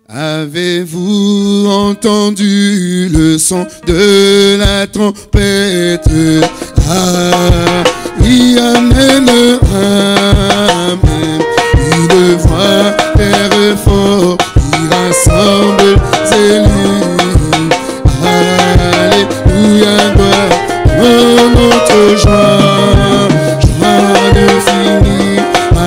Avez-vous entendu le son de la trompette? Oui, amen, amen. Une voix très fort qui rassemble les élus. Alléluia, gloire à notre joie. Joie ne finit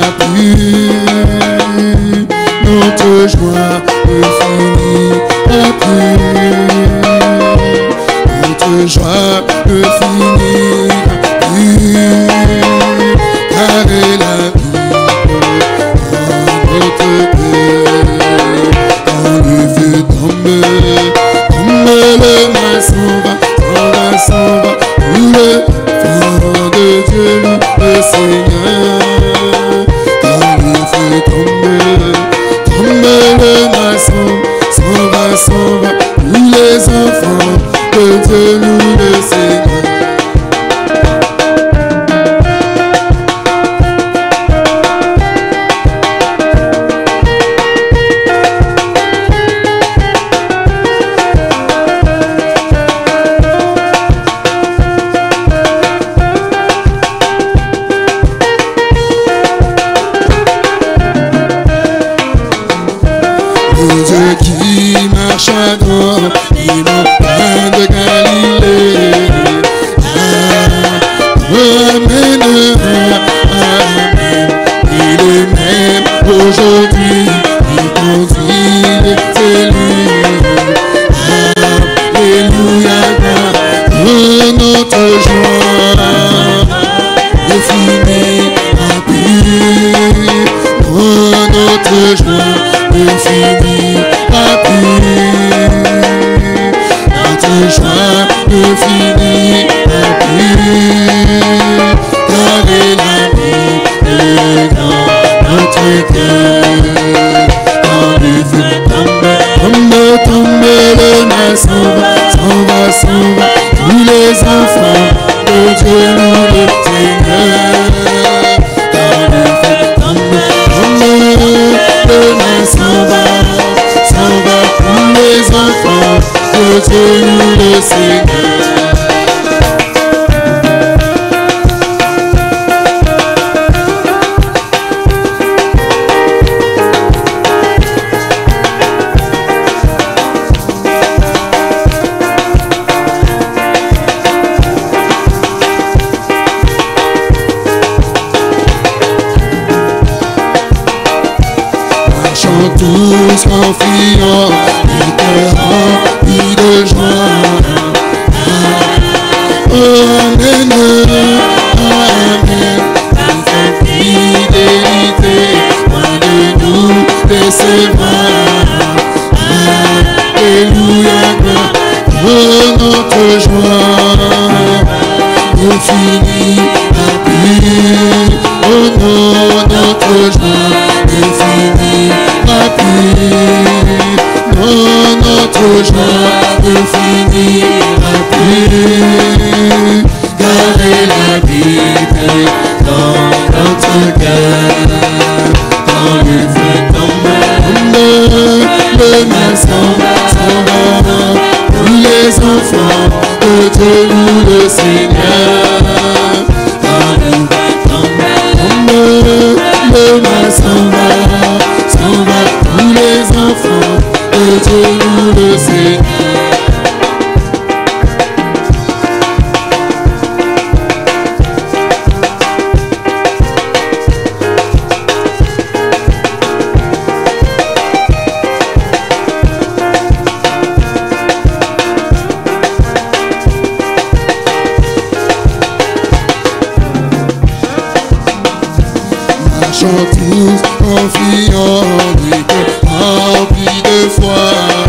plus. Notre joie ne finit plus. Notre joie ne finira plus. Car elle habite dans notre cœur. Quand le feu tombe, le maçon va. Où le vent de Dieu loue le Seigneur. Quand le feu tombe, le maçon s'en va. Où les enfants de Dieu louent le Seigneur. Dieu qui marche à droite, les montagnes de Galilée. Amen, amen. Il est même aujourd'hui, il conduit les élus. Alléluia, notre joie ne finira plus. Notre joie ne finira plus. Notre joie ne finira plus. Car elle habite dans notre cœur. Quand le feu tombe, le maçon va. Tous les enfants de Dieu louent le Seigneur. Quand le feu tombe, le maçon va. Tous les enfants de Dieu louent le Seigneur. Tous confiants, les cœurs remplis de joie. Amen, amen. Dans ta fidélité, loin de nous décevoir. Alléluia, gloire notre joie ne finira plus. Oh non, notre joie ne finira plus. Non, notre joie ne finira plus. Car elle habite dans notre cœur. Quand le feu tombe, le maçon s'en va. Tous les enfants de Dieu louent le Seigneur. Quand le feu tombe, le maçon va. Tous les enfants de Dieu louent le Seigneur. Marchons tous confiants, les cœurs remplis de foi.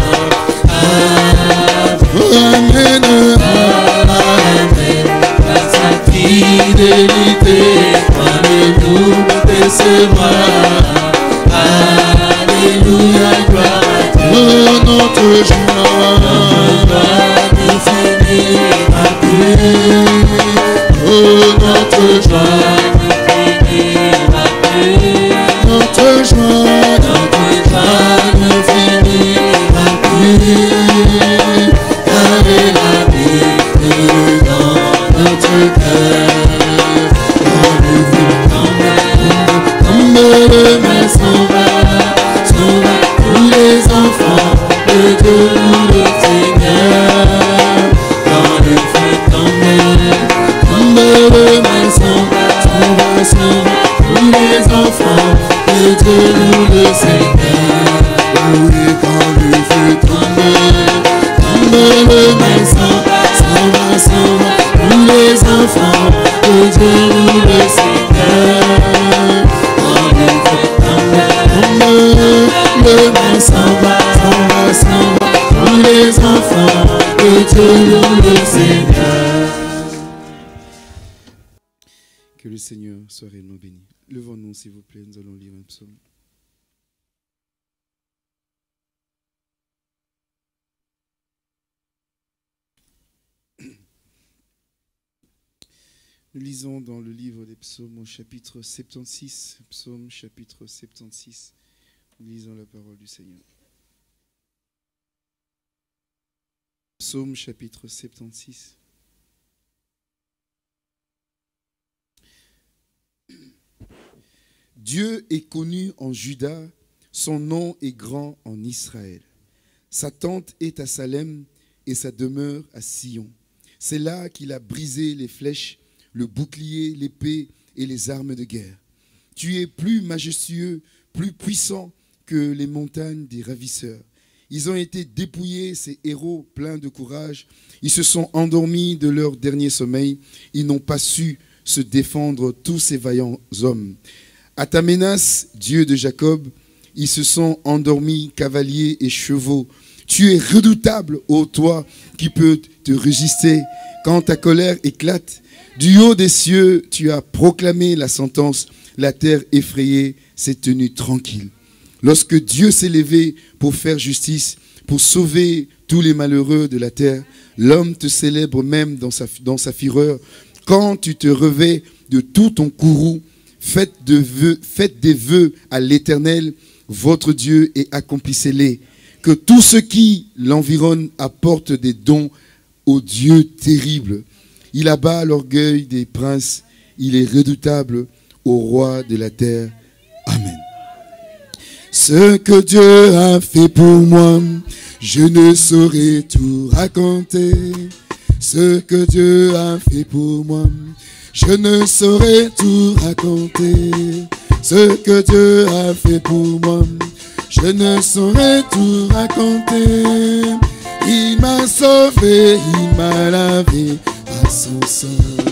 Amen, amen. Par sa fidélité, loin de nous décevoir. Alléluia, gloire à Dieu, notre joie ne finira plus. Oh, notre joie ne finira plus. Notre joie ne finira plus. enfants de Dieu loue le Seigneur. Oui, quand le feu tombe le mal s'en va. Tous les enfants de Dieu louent le Seigneur. Quand le feu tombe le mal s'en va. Tous les enfants de Dieu louent le Seigneur. Que le Seigneur soit réellement béni. Levons-nous, s'il vous plaît, nous allons lire un psaume. Nous lisons dans le livre des psaumes au chapitre 76, psaume chapitre 76. Nous lisons la parole du Seigneur. Psaume chapitre 76. Dieu est connu en Juda, son nom est grand en Israël. Sa tente est à Salem et sa demeure à Sion. C'est là qu'il a brisé les flèches, le bouclier, l'épée et les armes de guerre. Tu es plus majestueux, plus puissant que les montagnes des ravisseurs. Ils ont été dépouillés, ces héros pleins de courage. Ils se sont endormis de leur dernier sommeil. Ils n'ont pas su se défendre, tous ces vaillants hommes. À ta menace, Dieu de Jacob, ils se sont endormis, cavaliers et chevaux. Tu es redoutable, ô toi, qui peux te résister quand ta colère éclate. Du haut des cieux, tu as proclamé la sentence. La terre effrayée s'est tenue tranquille. Lorsque Dieu s'est levé pour faire justice, pour sauver tous les malheureux de la terre, l'homme te célèbre même dans sa fureur. Quand tu te revais de tout ton courroux, faites des vœux à l'Éternel, votre Dieu, et accomplissez-les. Que tous ceux qui l'environnent apportent des dons au Dieu terrible. Il abat l'orgueil des princes, il est redoutable au roi de la terre. Amen. Ce que Dieu a fait pour moi, je ne saurais tout raconter. Ce que Dieu a fait pour moi, je ne saurais tout raconter. Ce que Dieu a fait pour moi, je ne saurais tout raconter. Il m'a sauvé, il m'a lavé à son sang.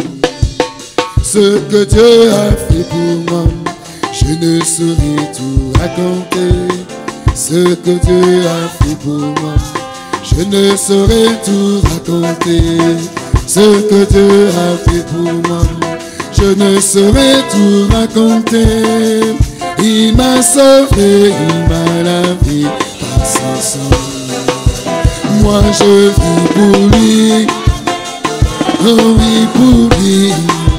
Ce que Dieu a fait pour moi, je ne saurais tout raconter. Ce que Dieu a fait pour moi, je ne saurais tout raconter. Ce que Dieu a fait pour moi, je ne saurais tout raconter. Il m'a sauvé, il m'a lavé par son sang. Moi je vis pour lui, oh oui pour lui.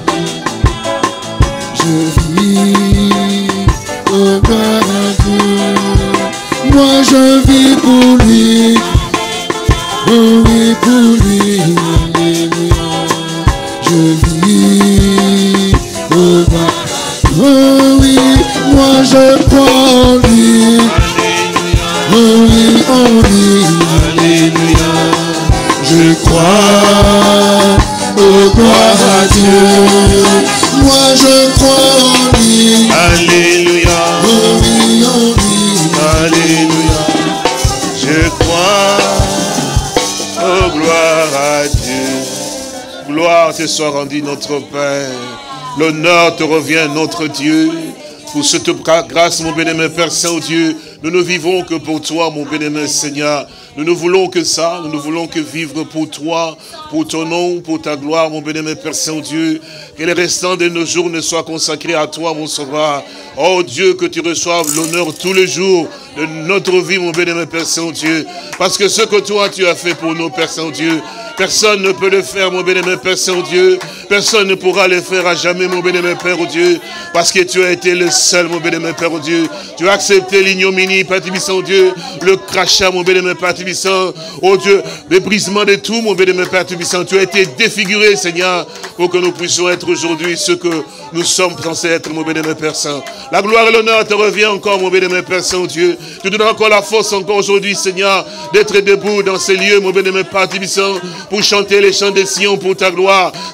Je vis, oh gloire à Dieu. Moi je vis pour lui, oh oui pour lui. Alléluia. Je vis, oh gloire. Oh oui, moi je crois en lui. Oh oui, en lui. Alléluia. Je crois, oh gloire à Dieu. Moi je crois en lui. Alléluia. Oh oui, en lui. Alléluia. Je crois, oh gloire à Dieu. Gloire te soit rendue, notre Père. L'honneur te revient, notre Dieu. Pour cette grâce, mon bien-aimé Père Saint-Dieu, nous ne vivons que pour toi, mon bien-aimé Seigneur. Nous ne voulons que ça, nous ne voulons que vivre pour toi, pour ton nom, pour ta gloire, mon bien-aimé Père Saint-Dieu. Que les restants de nos jours ne soient consacrés à toi, mon Sauveur. Oh Dieu, que tu reçoives l'honneur tous les jours de notre vie, mon bien-aimé Père Saint-Dieu. Parce que ce que toi, tu as fait pour nous, Père Saint-Dieu, personne ne peut le faire, mon bien-aimé Père Saint-Dieu. Personne ne pourra le faire à jamais, mon bien-aimé Père Dieu. Parce que tu as été le seul, mon bien-aimé Père Dieu. Tu as accepté l'ignominie, Père Tibissant-Dieu, le crachat, mon bien-aimé Père Tibissant. Oh Dieu, le brisement de tout, mon bien-aimé Père Tibissant. Tu as été défiguré, Seigneur, pour que nous puissions être aujourd'hui ce que nous sommes censés être, mon bien-aimé Père Saint. La gloire et l'honneur te revient encore, mon bien-aimé Père Saint-Dieu. Tu donnes encore la force encore aujourd'hui, Seigneur, d'être debout dans ces lieux, mon bien-aimé Père Tibissant, pour chanter les chants des Sion pour ta gloire, célébrer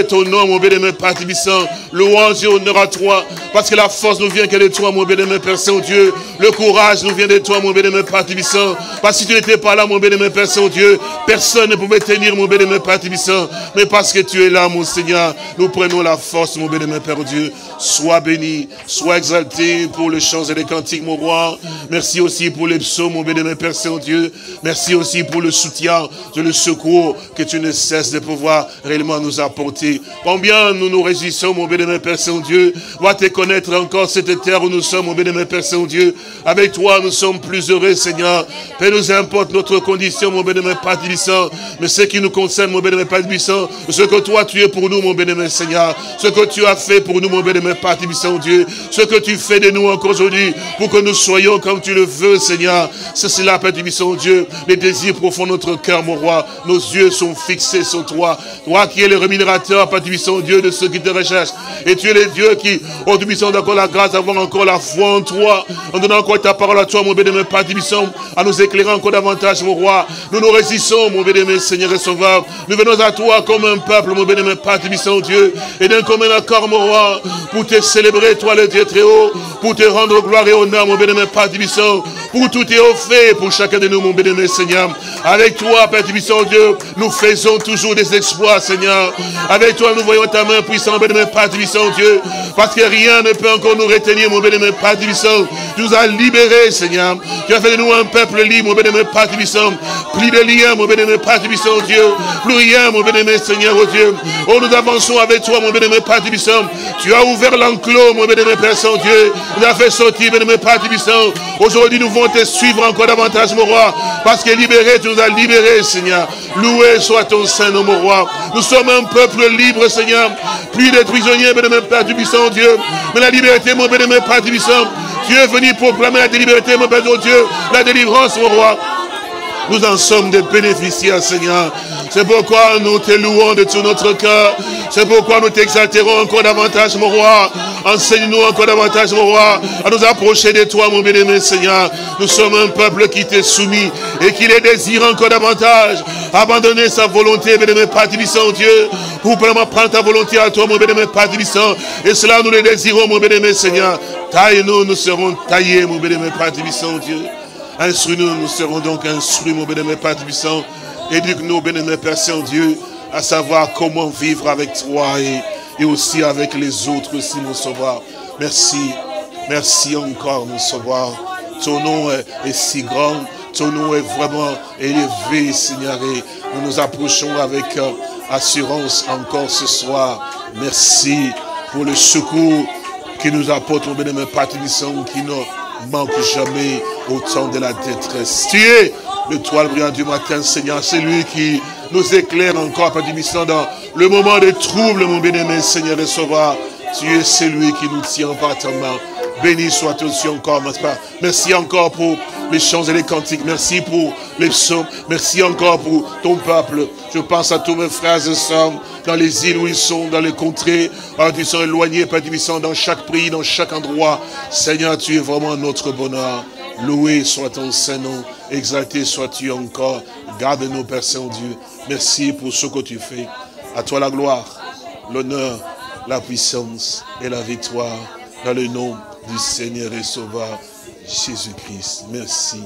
Louez ton nom, mon bien-aimé Père Tibissant. Louange et honneur à toi. Parce que la force nous vient que de toi, mon bien-aimé Père Saint-Dieu. Le courage nous vient de toi, mon bien-aimé Père Tibissant. Parce que si tu n'étais pas là, mon bien-aimé Père Saint-Dieu, personne ne pouvait tenir, mon bien-aimé Père Tibissant. Mais parce que tu es là, mon Seigneur, nous prenons la force, mon bien-aimé Père Dieu. Sois béni, sois exalté pour le chant et les cantiques, mon roi. Merci aussi pour les psaumes, mon bien-aimé Père Saint-Dieu. Merci aussi pour le soutien et le secours que tu ne cesses de pouvoir réellement nous apporter. Combien nous nous réjouissons, mon bien-aimé Père Saint-Dieu. Va te connaître encore cette terre où nous sommes, mon bien-aimé Père Saint-Dieu. Avec toi, nous sommes plus heureux, Seigneur. Peu nous importe notre condition, mon bien-aimé Père Tibissant. Mais ce qui nous concerne, mon bien-aimé Père Tibissant, ce que toi tu es pour nous, mon bien-aimé Seigneur. Ce que tu as fait pour nous, mon bien-aimé Père Tibissant, Dieu. Ce que tu fais de nous encore aujourd'hui, pour que nous soyons comme tu le veux, Seigneur. C'est cela, Père Tibissant, Dieu. Les désirs profonds de notre cœur, mon roi. Nos yeux sont fixés sur toi. Toi qui es le rémunérateur, Père Tibissant, Dieu, de ceux qui te recherchent. Et tu es le Dieu qui, oh Tibissant, encore la grâce d'avoir encore la foi en toi. En donnant encore ta parole à toi, mon bien-aimé Père Tibissant, à nous éclairer encore davantage, mon roi. Nous nous résistons, mon bien-aimé Seigneur et Sauveur. Nous venons à toi comme un peuple, mon bien-aimé Père Tibissant, Dieu. Et d'un commun accord, mon roi, pour te célébrer, toi le Dieu très haut, pour te rendre gloire et honneur, mon bien-aimé Père Tibissant, pour tout est offert pour chacun de nous, mon bien-aimé Seigneur. Avec toi, Père Tibissant, Dieu, nous faisons toujours des exploits, Seigneur. Avec toi, nous voyons ta main puissante, mon bien-aimé Père Tibissant, Dieu, parce que rien ne peut encore nous retenir, mon bien-aimé Père Tibissant. Tu nous as libérés, Seigneur. Tu as fait de nous un peuple libre, mon bien-aimé Père Tibissant. Plus de liens, mon bien-aimé Père Tibissant, Dieu. Plus rien, mon bien-aimé Seigneur, oh Dieu. Oh, nous avançons avec toi, mon bien-aimé Père Tibissant. Tu as ouvert l'enclos, mon bien-aimé Père Saint-Dieu. Nous as fait sortir, bien-aimé Père Tibissant. Aujourd'hui, nous voulons te suivre encore davantage, mon roi. Parce que libéré, tu nous as libérés, Seigneur. Loué soit ton Saint-Nom, mon roi. Nous sommes un peuple libre, Seigneur. Plus de prisonniers, bien-aimé Père Tibissant, Dieu. Mais la liberté, mon bien-aimé Père Tibissant. Tu es venu proclamer la liberté, mon Père Dieu. La délivrance, mon roi. Nous en sommes des bénéficiaires, Seigneur. C'est pourquoi nous te louons de tout notre cœur. C'est pourquoi nous t'exalterons encore davantage, mon roi. Enseigne-nous encore davantage, mon roi, à nous approcher de toi, mon bien-aimé Seigneur. Nous sommes un peuple qui t'est soumis et qui les désire encore davantage. Abandonner sa volonté, bien-aimé Père Tibissant, Dieu, pour vraiment prendre ta volonté à toi, mon bien-aimé Père Tibissant. Et cela, nous le désirons, mon bien-aimé Seigneur. Taille-nous, nous serons taillés, mon bien-aimé Père Tibissant, Dieu. Instruis-nous, nous serons donc instruits, mon bien-aimé Père Tibissant. Éduque-nous, bien-aimé Père Saint-Dieu, à savoir comment vivre avec toi et aussi avec les autres aussi, mon Sauveur. Merci. Merci encore, mon Sauveur. Ton nom est si grand. Ton nom est vraiment élevé, Seigneur. Et nous nous approchons avec assurance encore ce soir. Merci pour le secours qui nous apporte, mon bien-aimé Père Tibissant, qui ne manque jamais au temps de la détresse. Tu es l'étoile brillante du matin, Seigneur. C'est lui qui nous éclaire encore, Père Tibissant, dans le moment de trouble, mon bien-aimé Seigneur et Sauveur. Tu es celui qui nous tient par ta main. Béni sois-tu aussi encore, mon Père. Merci encore pour les chants et les cantiques. Merci pour les psaumes. Merci encore pour ton peuple. Je pense à tous mes frères et sœurs dans les îles où ils sont, dans les contrées, ils sont éloignés, Père Tibissant, dans chaque pays, dans chaque endroit. Seigneur, tu es vraiment notre bonheur. Loué soit ton Saint-Nom. Exalté sois-tu encore. Garde-nous, Père Saint-Dieu. Merci pour ce que tu fais. À toi la gloire, l'honneur, la puissance et la victoire. Dans le nom du Seigneur et Sauveur Jésus-Christ. Merci.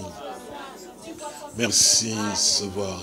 Merci, Sauveur.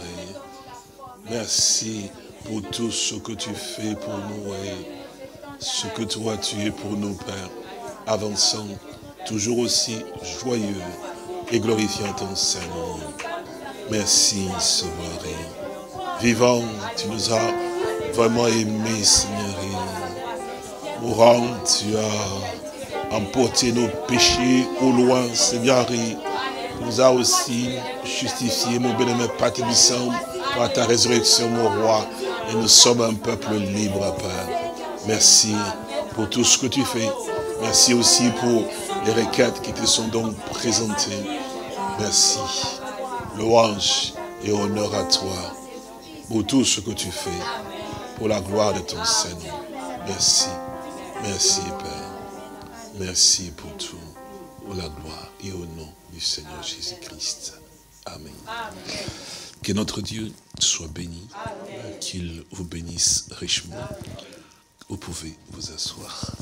Merci pour tout ce que tu fais pour nous et ce que toi tu es pour nous, Père. Avançant, toujours aussi joyeux et glorifiant ton Saint-Nom. Merci, Sauveur. Vivant, tu nous as vraiment aimés, Seigneur. Mourant, tu as emporté nos péchés au loin, Seigneur. Tu nous as aussi justifié, mon bien-aimé Père Tibissant, par ta résurrection, mon roi. Et nous sommes un peuple libre, Père. Merci pour tout ce que tu fais. Merci aussi pour les requêtes qui te sont donc présentées. Merci. Louange et honneur à toi pour tout ce que tu fais, pour la gloire de ton Seigneur. Merci. Merci, Père. Merci pour tout, pour la gloire et au nom du Seigneur Jésus-Christ. Amen. Que notre Dieu soit béni, qu'il vous bénisse richement. Vous pouvez vous asseoir.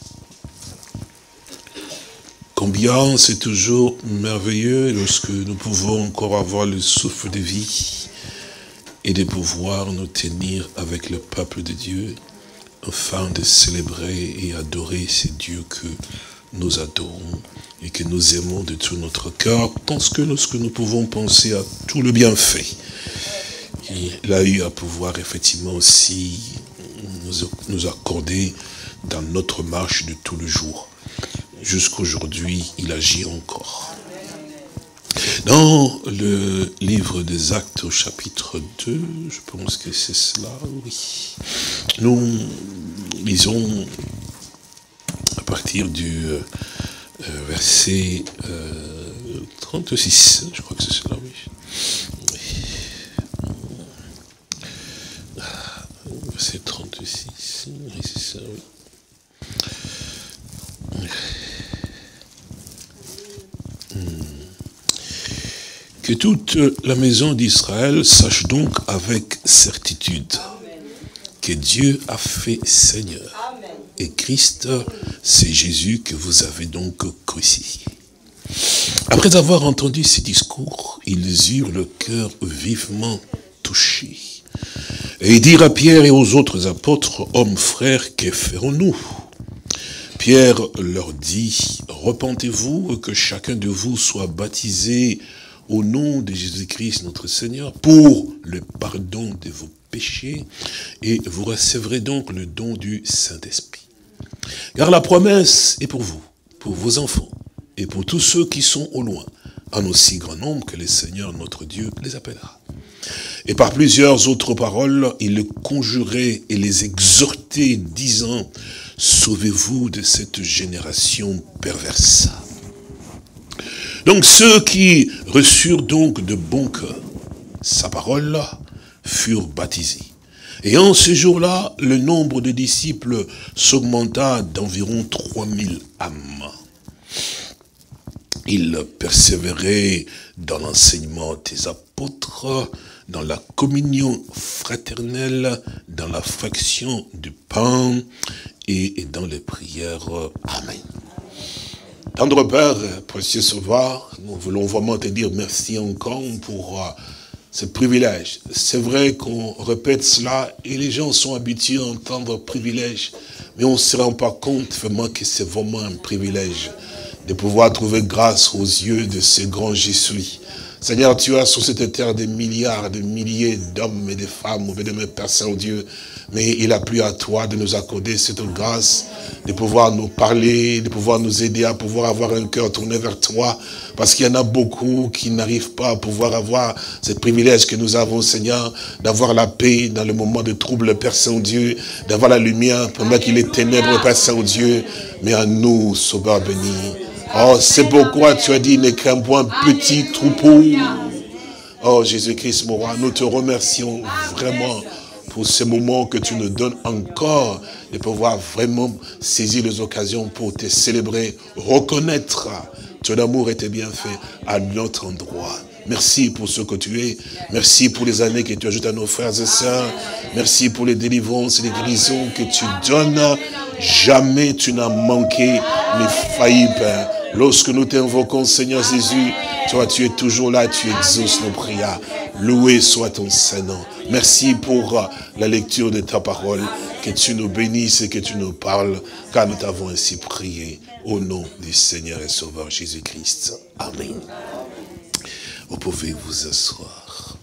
Combien c'est toujours merveilleux lorsque nous pouvons encore avoir le souffle de vie et de pouvoir nous tenir avec le peuple de Dieu afin de célébrer et adorer ces dieux que nous adorons et que nous aimons de tout notre cœur, parce que lorsque nous pouvons penser à tout le bienfait, il a eu à pouvoir effectivement aussi nous accorder dans notre marche de tout le jour. Jusqu'aujourd'hui, il agit encore. Dans le livre des Actes au chapitre 2, je pense que c'est cela, oui. Nous lisons à partir du verset 36, je crois que c'est cela, oui. Verset 36, oui, c'est ça, oui. Que toute la maison d'Israël sache donc avec certitude que Dieu a fait Seigneur. Et Christ, c'est Jésus que vous avez donc crucifié. Après avoir entendu ces discours, ils eurent le cœur vivement touché. Et ils dirent à Pierre et aux autres apôtres, hommes frères, que ferons-nous? Pierre leur dit, repentez-vous, que chacun de vous soit baptisé au nom de Jésus-Christ notre Seigneur pour le pardon de vos péchés, et vous recevrez donc le don du Saint-Esprit. Car la promesse est pour vous, pour vos enfants, et pour tous ceux qui sont au loin, en aussi grand nombre que le Seigneur notre Dieu les appellera. Et par plusieurs autres paroles, il les conjurait et les exhortait, disant, sauvez-vous de cette génération perverse. Donc ceux qui reçurent donc de bon cœur sa parole furent baptisés. Et en ce jour-là, le nombre de disciples s'augmenta d'environ 3000 âmes. Ils persévéraient dans l'enseignement des apôtres, dans la communion fraternelle, dans la fraction du pain et dans les prières. Amen. Tendre Père, précieux Sauveur, nous voulons vraiment te dire merci encore pour ce privilège. C'est vrai qu'on répète cela et les gens sont habitués à entendre privilège, mais on ne se rend pas compte vraiment que c'est vraiment un privilège de pouvoir trouver grâce aux yeux de ce grand Jésus. Seigneur, tu as sur cette terre des milliards, des milliers d'hommes et de femmes, de mes Père Saint-Dieu, mais il a plu à toi de nous accorder cette grâce, de pouvoir nous parler, de pouvoir nous aider à pouvoir avoir un cœur tourné vers toi, parce qu'il y en a beaucoup qui n'arrivent pas à pouvoir avoir ce privilège que nous avons, Seigneur, d'avoir la paix dans le moment de trouble, Père Saint-Dieu, d'avoir la lumière pendant qu'il est ténèbres, Père Saint-Dieu, mais à nous, Sauveur béni. Oh, c'est pourquoi tu as dit, ne crains point petit troupeau. Oh, Jésus-Christ, mon roi, nous te remercions vraiment pour ce moment que tu nous donnes encore de pouvoir vraiment saisir les occasions pour te célébrer, reconnaître ton amour et tes bienfaits à notre endroit. Merci pour ce que tu es. Merci pour les années que tu ajoutes à nos frères et sœurs. Merci pour les délivrances et les guérisons que tu donnes. Jamais tu n'as manqué ni failli, Père. Lorsque nous t'invoquons, Seigneur Jésus, toi tu es toujours là, tu exauces nos prières. Loué soit ton Saint-Nom. Merci pour la lecture de ta parole. Que tu nous bénisses et que tu nous parles, car nous t'avons ainsi prié au nom du Seigneur et Sauveur Jésus-Christ. Amen. Vous pouvez vous asseoir.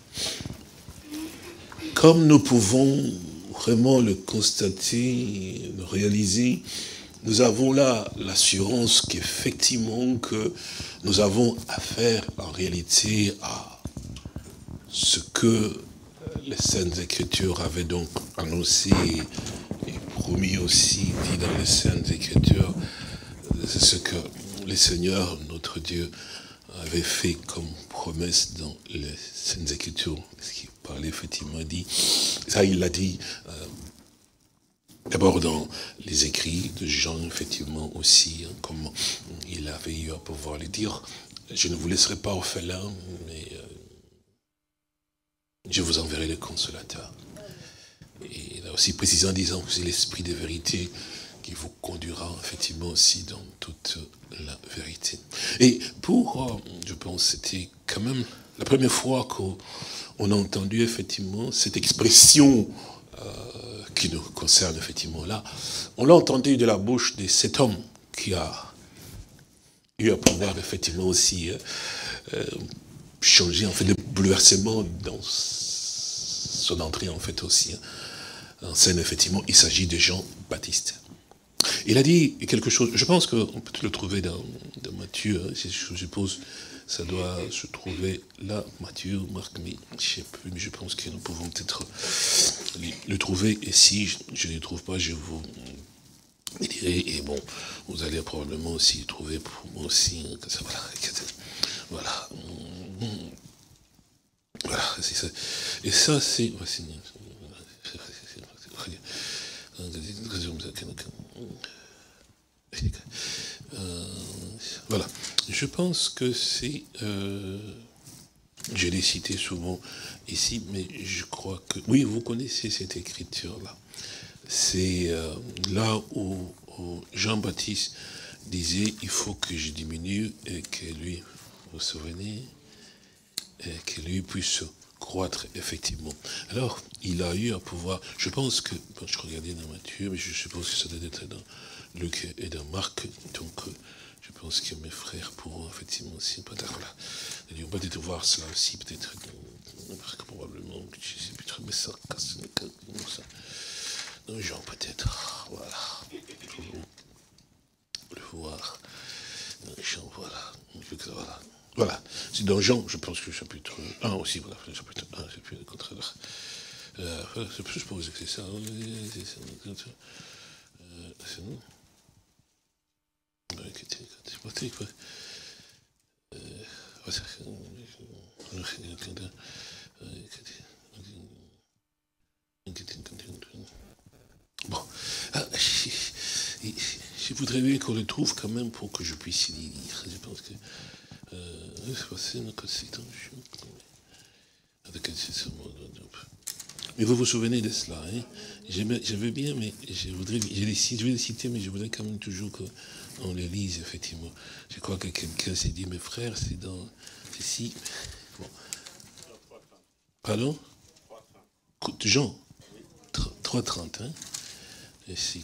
Comme nous pouvons vraiment le constater, le réaliser, nous avons là l'assurance qu'effectivement que nous avons affaire en réalité à ce que les Saintes Écritures avaient donc annoncé et promis aussi, dit dans les Saintes Écritures, c'est ce que le Seigneur, notre Dieu, avait fait comme promesse dans les Saintes Écritures, ce qui parlait effectivement, dit, ça il l'a dit, d'abord dans les écrits de Jean, effectivement aussi, hein, comme il avait eu à pouvoir le dire, je ne vous laisserai pas orphelin, mais je vous enverrai le consolateur. Et là aussi précisant en disant que c'est l'esprit de vérité qui vous conduira effectivement aussi dans toute la vérité. Et pour, je pense, c'était quand même la première fois qu'on a entendu effectivement cette expression qui nous concerne effectivement là. On l'a entendu de la bouche de cet homme qui a eu à pouvoir effectivement aussi changer en fait de bouleversement dans son entrée en fait aussi en scène effectivement. Il s'agit de Jean-Baptiste. Il a dit quelque chose, je pense qu'on peut le trouver dans Matthieu, hein, je suppose, ça doit se trouver là, Matthieu, Marc, mais je ne sais plus, mais je pense que nous pouvons peut-être le trouver, et si je ne le trouve pas, je vous dirai, et bon, vous allez probablement aussi le trouver pour moi aussi, voilà, voilà, c'est ça, et ça c'est, voilà, je pense que c'est, je l'ai cité souvent ici, mais je crois que, oui, vous connaissez cette écriture-là. C'est là où Jean-Baptiste disait, il faut que je diminue et que lui, vous vous souvenez, et que lui puisse croître effectivement. Alors, il a eu à pouvoir, je pense que, bon, je regardais dans Matthieu, mais je suppose que ça doit être dans Luc et dans Marc, donc je pense que mes frères pourront effectivement aussi, peut-être, voilà, on peut peut-être voir cela aussi, peut-être, probablement, je sais plus trop, mais ça, dans Jean peut-être, voilà, pour le voir, dans Jean, voilà, voilà. Voilà, c'est dans Jean, je pense que le chapitre 1 aussi, voilà, le chapitre 1, c'est plus le contraire. Je suppose que c'est ça. C'est nous. Bon, je voudrais bien qu'on le trouve quand même pour que je puisse y lire. Je pense que mais vous vous souvenez de cela, hein? Je veux bien, mais je vais les citer, mais je voudrais quand même toujours qu'on les lise, effectivement. Je crois que quelqu'un s'est dit, mes frères, c'est dans ceci. Bon. Pardon? Jean 3:30, hein? Et si,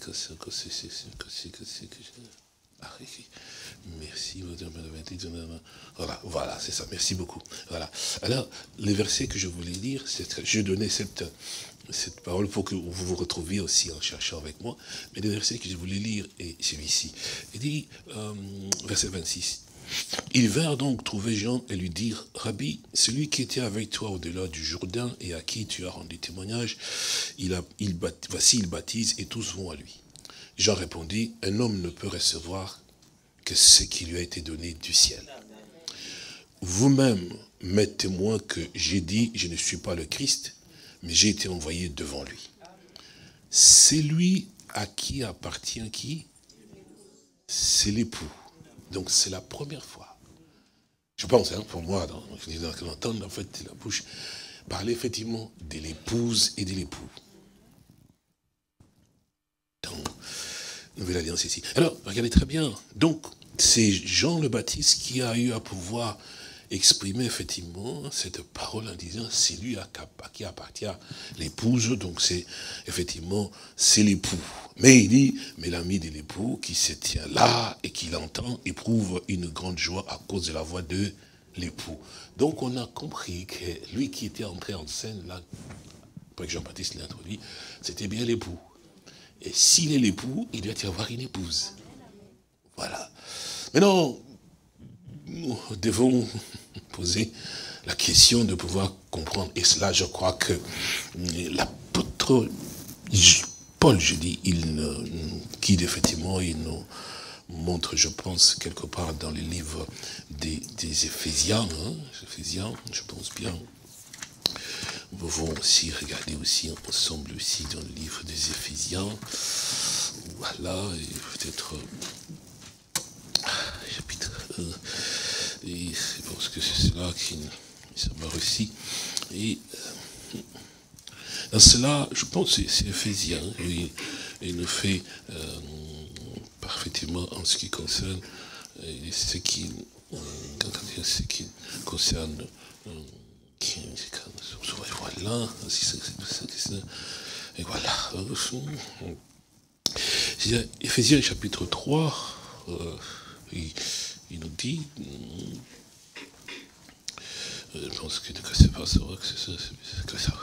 merci, voilà, c'est ça, merci beaucoup. Voilà. Alors, les versets que je voulais lire, je donnais cette parole pour que vous vous retrouviez aussi en cherchant avec moi, mais les versets que je voulais lire est celui-ci. Il dit, verset 26, « Ils vinrent donc trouver Jean et lui dire, « Rabbi, celui qui était avec toi au-delà du Jourdain et à qui tu as rendu témoignage, voici, il baptise et tous vont à lui. » Jean répondit, « Un homme ne peut recevoir que ce qui lui a été donné du ciel. Vous-même m'êtes témoin que j'ai dit, je ne suis pas le Christ, mais j'ai été envoyé devant lui. C'est lui à qui appartient qui? C'est l'époux. » Donc c'est la première fois. Je pense, hein, pour moi, dans l'entendre, en fait, la bouche parler effectivement de l'épouse et de l'époux. Dans Nouvelle Alliance ici. Alors, regardez très bien. Donc, c'est Jean le Baptiste qui a eu à pouvoir exprimer effectivement cette parole en disant c'est lui à qui appartient l'épouse, donc c'est effectivement c'est l'époux. Mais il dit, mais l'ami de l'époux qui se tient là et qui l'entend éprouve une grande joie à cause de la voix de l'époux. Donc on a compris que lui qui était entré en scène là, après que Jean-Baptiste l'a introduit, c'était bien l'époux. Et s'il est l'époux, il doit y avoir une épouse. Voilà. Maintenant, nous devons poser la question de pouvoir comprendre. Et cela, je crois que l'apôtre Paul, je dis, il guide effectivement, il nous montre, je pense, quelque part dans les livres des Éphésiens, hein, Éphésiens, je pense bien. Nous pouvons aussi regarder aussi ensemble aussi dans le livre des Éphésiens. Voilà, et peut-être chapitre 1. Et je pense que c'est cela qui ça m'a réussi. Et dans cela, je pense que c'est Éphésiens, il nous fait parfaitement en ce qui concerne ce qui concerne voilà, et voilà. Éphésiens chapitre 3, il nous dit, je pense que c'est pas ça, que c'est ça,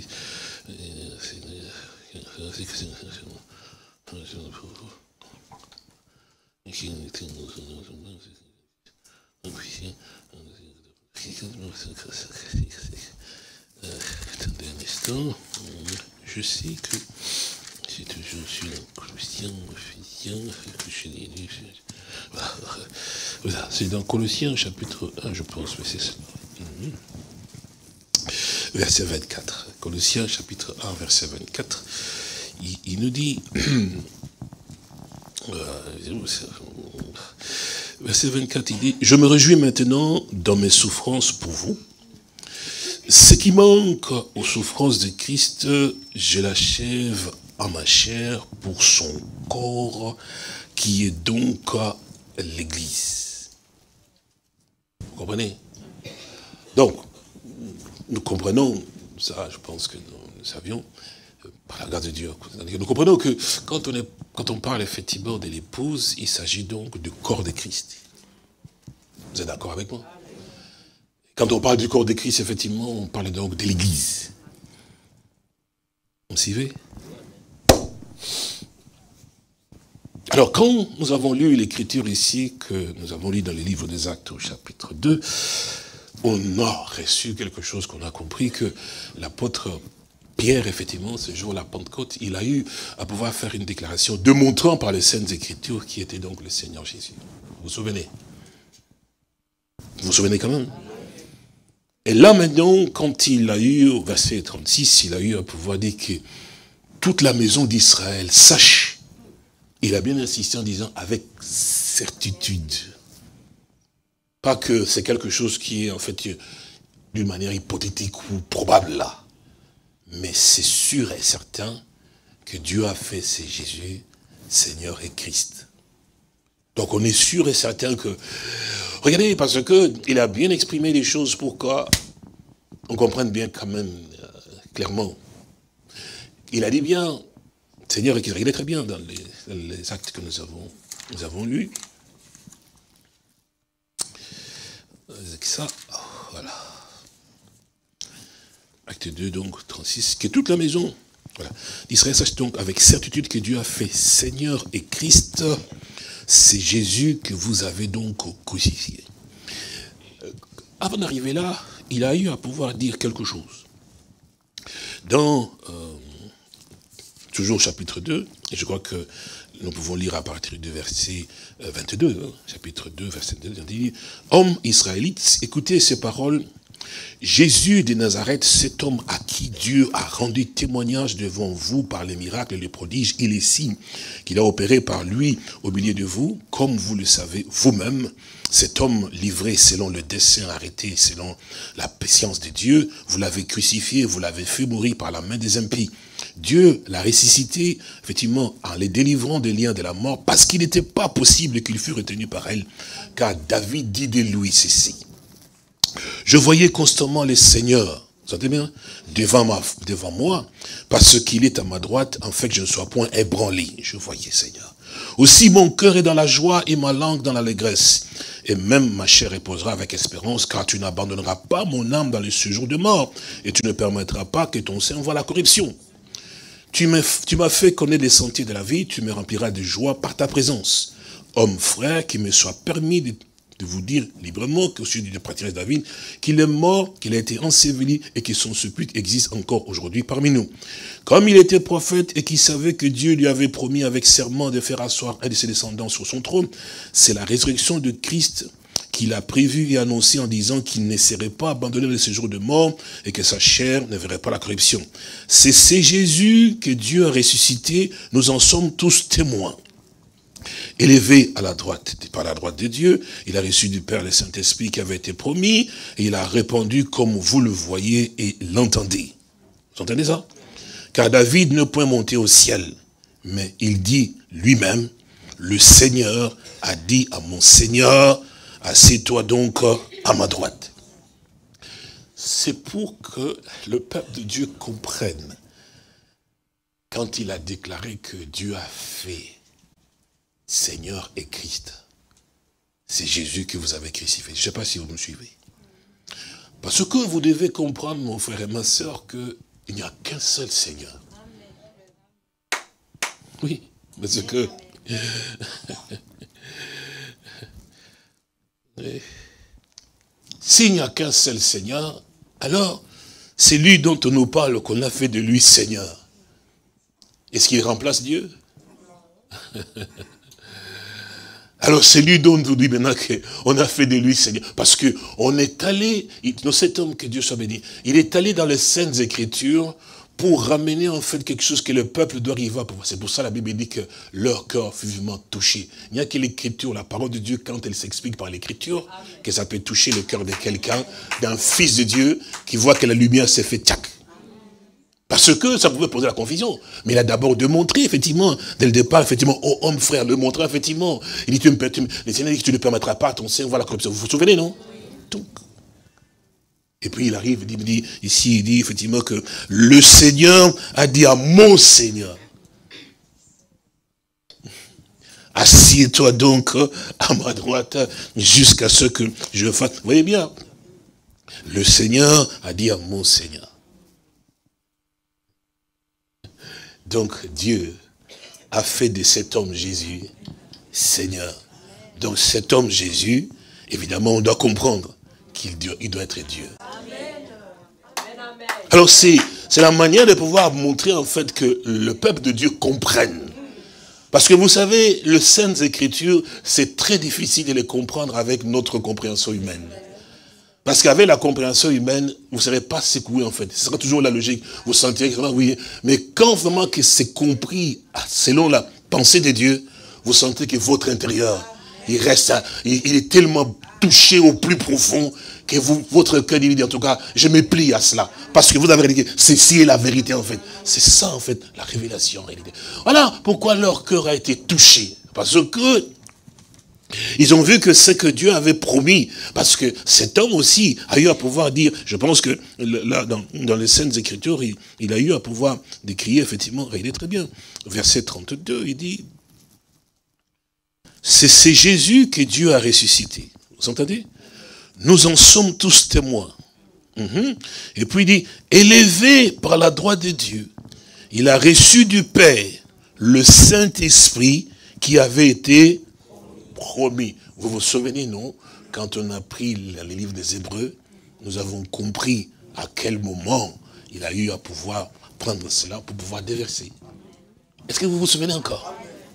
attendez un instant, je sais que c'est toujours sur Colossiens, voilà, c'est dans Colossiens chapitre 1, je pense, mais c'est ça. Verset 24. Colossiens chapitre 1, verset 24. Il nous dit, verset 24, il dit, je me réjouis maintenant dans mes souffrances pour vous. Ce qui manque aux souffrances de Christ, je l'achève en ma chair pour son corps, qui est donc l'Église. Vous comprenez? Donc, nous comprenons, ça je pense que nous savions, par la grâce de Dieu, nous comprenons que quand on parle effectivement de l'épouse, il s'agit donc du corps de Christ. Vous êtes d'accord avec moi? Quand on parle du corps de Christ, effectivement, on parle donc de l'Église. On s'y va? Alors, quand nous avons lu l'écriture ici, que nous avons lu dans le livre des Actes au chapitre 2, on a reçu quelque chose qu'on a compris, que l'apôtre Pierre, effectivement, ce jour, la Pentecôte, il a eu à pouvoir faire une déclaration démontrant par les Saintes Écritures qui était donc le Seigneur Jésus. Vous vous souvenez? Vous vous souvenez quand même? Et là maintenant, quand il a eu, au verset 36, il a eu à pouvoir dire que toute la maison d'Israël sache, il a bien insisté en disant avec certitude. Pas que c'est quelque chose qui est en fait d'une manière hypothétique ou probable là. Mais c'est sûr et certain que Dieu a fait, c'est Jésus, Seigneur et Christ. Donc on est sûr et certain que... Regardez, parce que il a bien exprimé les choses pour qu'on comprenne bien quand même clairement. Il a dit bien, Seigneur et Christ, regardez très bien dans les actes que nous avons lus. Ça, voilà. Acte 2, donc, 36, que toute la maison, voilà, d'Israël sache donc avec certitude que Dieu a fait Seigneur et Christ, c'est Jésus que vous avez donc crucifié. Avant d'arriver là, il a eu à pouvoir dire quelque chose. Dans, toujours chapitre 2, et je crois que nous pouvons lire à partir du verset 22, chapitre 2, verset 2, il dit, « Hommes israélites, écoutez ces paroles. Jésus de Nazareth, cet homme à qui Dieu a rendu témoignage devant vous par les miracles, les prodiges et les signes qu'il a opérés par lui au milieu de vous, comme vous le savez vous-même, cet homme livré selon le dessein arrêté, selon la patience de Dieu, vous l'avez crucifié, vous l'avez fait mourir par la main des impies. Dieu l'a ressuscité, effectivement, en les délivrant des liens de la mort, parce qu'il n'était pas possible qu'il fût retenu par elle, car David dit de lui ceci. Je voyais constamment le Seigneur, vous entendez bien, devant moi, parce qu'il est à ma droite, en fait que je ne sois point ébranlé. Je voyais, Seigneur. Aussi mon cœur est dans la joie et ma langue dans l'allégresse. Et même ma chair reposera avec espérance, car tu n'abandonneras pas mon âme dans le séjour de mort, et tu ne permettras pas que ton sein voie la corruption. Tu m'as fait connaître les sentiers de la vie, tu me rempliras de joie par ta présence. Homme frère, qu'il me soit permis de vous dire librement que celui de prêtresse David, qu'il est mort, qu'il a été enseveli et que son sépulcre existe encore aujourd'hui parmi nous. Comme il était prophète et qu'il savait que Dieu lui avait promis avec serment de faire asseoir un de ses descendants sur son trône, c'est la résurrection de Christ qu'il a prévu et annoncé en disant qu'il ne serait pas abandonné le séjour de mort et que sa chair ne verrait pas la corruption. C'est Jésus que Dieu a ressuscité, nous en sommes tous témoins. Élevé à la droite, par la droite de Dieu, il a reçu du Père le Saint-Esprit qui avait été promis, et il a répandu comme vous le voyez et l'entendez. Vous entendez ça? Car David ne peut monter au ciel, mais il dit lui-même, le Seigneur a dit à mon Seigneur, assieds-toi donc à ma droite. C'est pour que le peuple de Dieu comprenne, quand il a déclaré que Dieu a fait Seigneur et Christ, c'est Jésus que vous avez crucifié. Je ne sais pas si vous me suivez. Parce que vous devez comprendre, mon frère et ma soeur, qu'il n'y a qu'un seul Seigneur. Oui, parce que... S'il n'y a qu'un seul Seigneur, alors c'est lui dont on nous parle, qu'on a fait de lui Seigneur. Est-ce qu'il remplace Dieu? Alors c'est lui dont on dit maintenant qu'on a fait de lui Seigneur. Parce qu'on est allé, dans cet homme que Dieu soit béni, il est allé dans les Saintes Écritures pour ramener en fait quelque chose que le peuple doit arriver à pouvoir. C'est pour ça la Bible dit que leur cœur fut vivement touché. Il n'y a que l'écriture, la parole de Dieu, quand elle s'explique par l'écriture, que ça peut toucher le cœur de quelqu'un, d'un fils de Dieu, qui voit que la lumière s'est fait tchac. Parce que ça pouvait poser la confusion. Mais il a d'abord démontré, effectivement, dès le départ, effectivement, oh homme frère, le montrer, effectivement. Il dit, le Seigneur dit que tu ne permettras pas à ton Seigneur voir la corruption. Vous vous souvenez, non? Donc, et puis il arrive, il dit, ici, il dit effectivement que le Seigneur a dit à mon Seigneur, assieds-toi donc à ma droite jusqu'à ce que je fasse. Vous voyez bien, le Seigneur a dit à mon Seigneur. Donc Dieu a fait de cet homme Jésus Seigneur. Donc cet homme Jésus, évidemment, on doit comprendre qu'il doit être Dieu. Alors c'est la manière de pouvoir montrer en fait que le peuple de Dieu comprenne. Parce que vous savez, les Saintes Écritures, c'est très difficile de les comprendre avec notre compréhension humaine. Parce qu'avec la compréhension humaine, vous ne savez pas secouer en fait. Ce sera toujours la logique. Vous sentirez que oui. Mais quand vraiment que c'est compris selon la pensée de Dieu, vous sentez que votre intérieur, il reste, il est tellement touché au plus profond que votre cœur dit, en tout cas, je me plie à cela. Parce que vous avez dit que ceci est la vérité en fait. C'est ça en fait, la révélation en réalité. Voilà pourquoi leur cœur a été touché. Parce que ils ont vu que ce que Dieu avait promis, parce que cet homme aussi a eu à pouvoir dire, je pense que là, dans les Saintes Écritures, il a eu à pouvoir décrire, effectivement, regardez très bien, verset 32, il dit, c'est Jésus que Dieu a ressuscité. Vous entendez? Nous en sommes tous témoins. Et puis il dit, élevé par la droite de Dieu, il a reçu du Père le Saint-Esprit qui avait été promis. Vous vous souvenez, non? Quand on a pris les livres des Hébreux, nous avons compris à quel moment il a eu à pouvoir prendre cela pour pouvoir déverser. Est-ce que vous vous souvenez encore?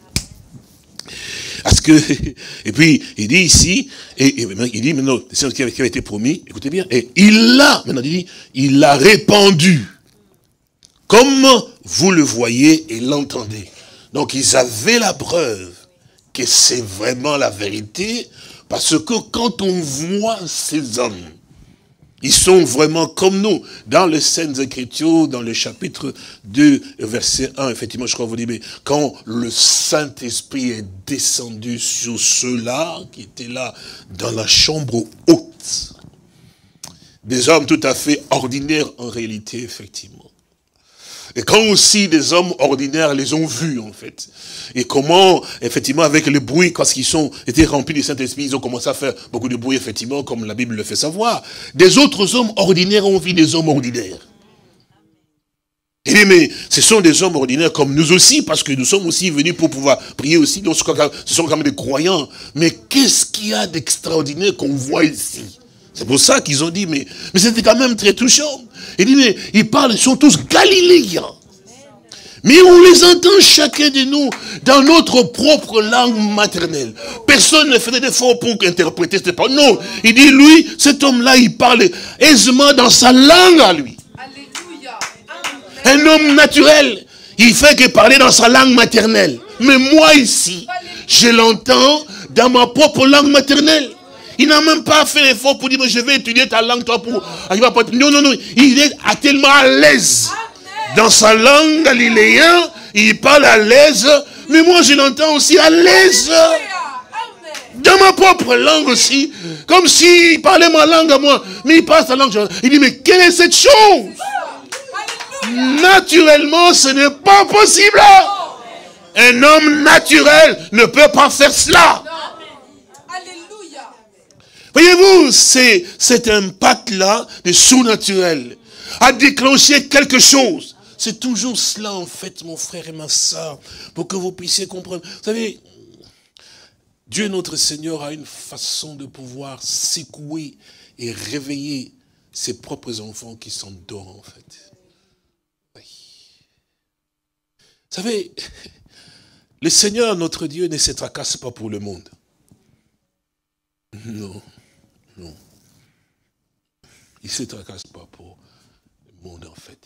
Parce que, et puis, il dit ici, et il dit maintenant, c'est ce qui avait été promis, écoutez bien, et il l'a, maintenant il dit, il l'a répandu, comme vous le voyez et l'entendez. Donc ils avaient la preuve que c'est vraiment la vérité, parce que quand on voit ces hommes, ils sont vraiment comme nous. Dans les Saintes Écritures, dans le chapitre 2, verset 1, effectivement, je crois que vous dites, mais quand le Saint-Esprit est descendu sur ceux-là, qui étaient là, dans la chambre haute, des hommes tout à fait ordinaires en réalité, effectivement. Et quand aussi des hommes ordinaires les ont vus, en fait. Et comment, effectivement, avec le bruit, quand ils étaient remplis du Saint-Esprit, ils ont commencé à faire beaucoup de bruit, effectivement, comme la Bible le fait savoir. Des autres hommes ordinaires ont vu des hommes ordinaires. Il dit, mais ce sont des hommes ordinaires comme nous aussi, parce que nous sommes aussi venus pour pouvoir prier aussi. Donc, ce sont quand même des croyants. Mais qu'est-ce qu'il y a d'extraordinaire qu'on voit ici? C'est pour ça qu'ils ont dit, mais c'était quand même très touchant. Il dit, mais ils parlent, ils sont tous galiléens. Mais on les entend chacun de nous dans notre propre langue maternelle. Personne ne faisait d'effort pour interpréter cette parole. Non, il dit, lui, cet homme-là, il parle aisément dans sa langue à lui. Alléluia. Un homme naturel, il fait que parler dans sa langue maternelle. Mais moi ici, je l'entends dans ma propre langue maternelle. Il n'a même pas fait l'effort pour dire, je vais étudier ta langue, toi, pour... Non, il est tellement à l'aise Dans sa langue galiléenne, il parle à l'aise, mais moi je l'entends aussi à l'aise. Dans ma propre langue aussi, comme s'il parlait ma langue à moi, mais il parle sa langue. Il dit, mais quelle est cette chose? Naturellement, ce n'est pas possible. Un homme naturel ne peut pas faire cela. Voyez-vous, cet impact-là, de surnaturel, a déclenché quelque chose. C'est toujours cela, en fait, mon frère et ma soeur, pour que vous puissiez comprendre. Vous savez, Dieu notre Seigneur a une façon de pouvoir secouer et réveiller ses propres enfants qui s'endorment, en fait. Oui. Vous savez, le Seigneur, notre Dieu, ne se tracasse pas pour le monde. Non, non. Il ne se tracasse pas pour le monde, en fait.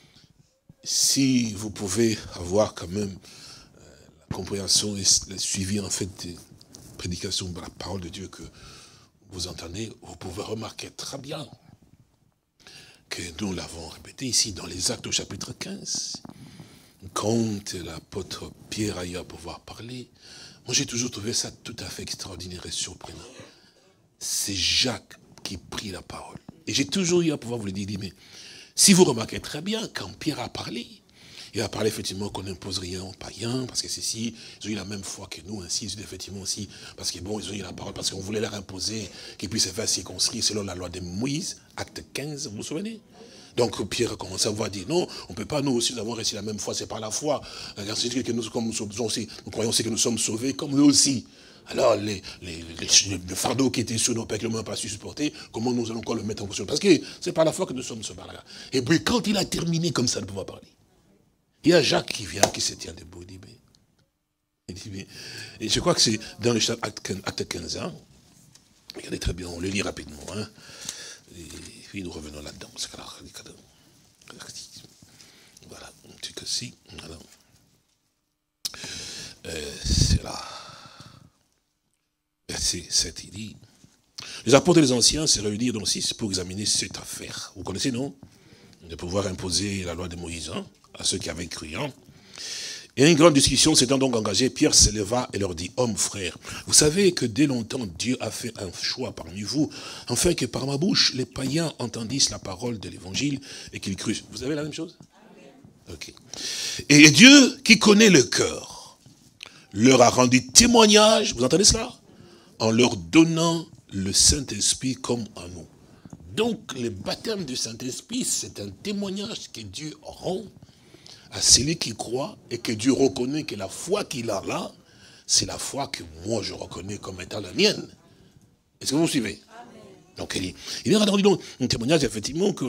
Si vous pouvez avoir quand même la compréhension et le suivi, en fait, des prédications de la parole de Dieu que vous entendez, vous pouvez remarquer très bien que nous l'avons répété ici dans les Actes au chapitre 15. Quand l'apôtre Pierre a eu à pouvoir parler, moi j'ai toujours trouvé ça tout à fait extraordinaire et surprenant. C'est Jacques qui prit la parole. Et j'ai toujours eu à pouvoir vous le dire, mais si vous remarquez très bien, quand Pierre a parlé, il a parlé effectivement qu'on n'impose rien aux païens, parce que ceci, ils ont eu la même foi que nous, ainsi, ils ont effectivement aussi, parce que bon, ils ont eu la parole, parce qu'on voulait leur imposer qu'ils puissent se faire circoncire selon la loi de Moïse, acte 15, vous vous souvenez? Donc Pierre a commencé à voir dire, non, on ne peut pas, nous aussi, nous avons reçu la même foi, c'est par la foi. C'est que nous, comme nous croyons aussi que nous sommes sauvés, comme eux aussi. Alors, le fardeau qui était sur nos pères que nous n'avons pas su supporter, comment nous allons encore le mettre en position? Parce que c'est par la foi que nous sommes sauvés. Et puis, quand il a terminé comme ça de pouvoir parler, il y a Jacques qui vient, qui se tient debout. Il dit, mais, et je crois que c'est dans le chapitre acte 15 ans. Regardez très bien, on le lit rapidement. Hein, et puis nous revenons là-dedans. Voilà, c'est que si. Voilà. C'est là. Verset 7, il dit, les apôtres et les anciens se réunirent donc pour examiner cette affaire. Vous connaissez, non? De pouvoir imposer la loi de Moïse, hein, à ceux qui avaient cru. Hein. Et une grande discussion s'étant donc engagée, Pierre se leva et leur dit, hommes, frères, vous savez que dès longtemps Dieu a fait un choix parmi vous, afin que par ma bouche les païens entendissent la parole de l'évangile et qu'ils cruent. Vous avez la même chose? Ok. Et Dieu, qui connaît le cœur, leur a rendu témoignage, vous entendez cela? En leur donnant le Saint-Esprit comme à nous. Donc, le baptême du Saint-Esprit, c'est un témoignage que Dieu rend à celui qui croit et que Dieu reconnaît que la foi qu'il a là, c'est la foi que moi je reconnais comme étant la mienne. Est-ce que vous me suivez? Amen. Donc, il a rendu donc un témoignage, effectivement, que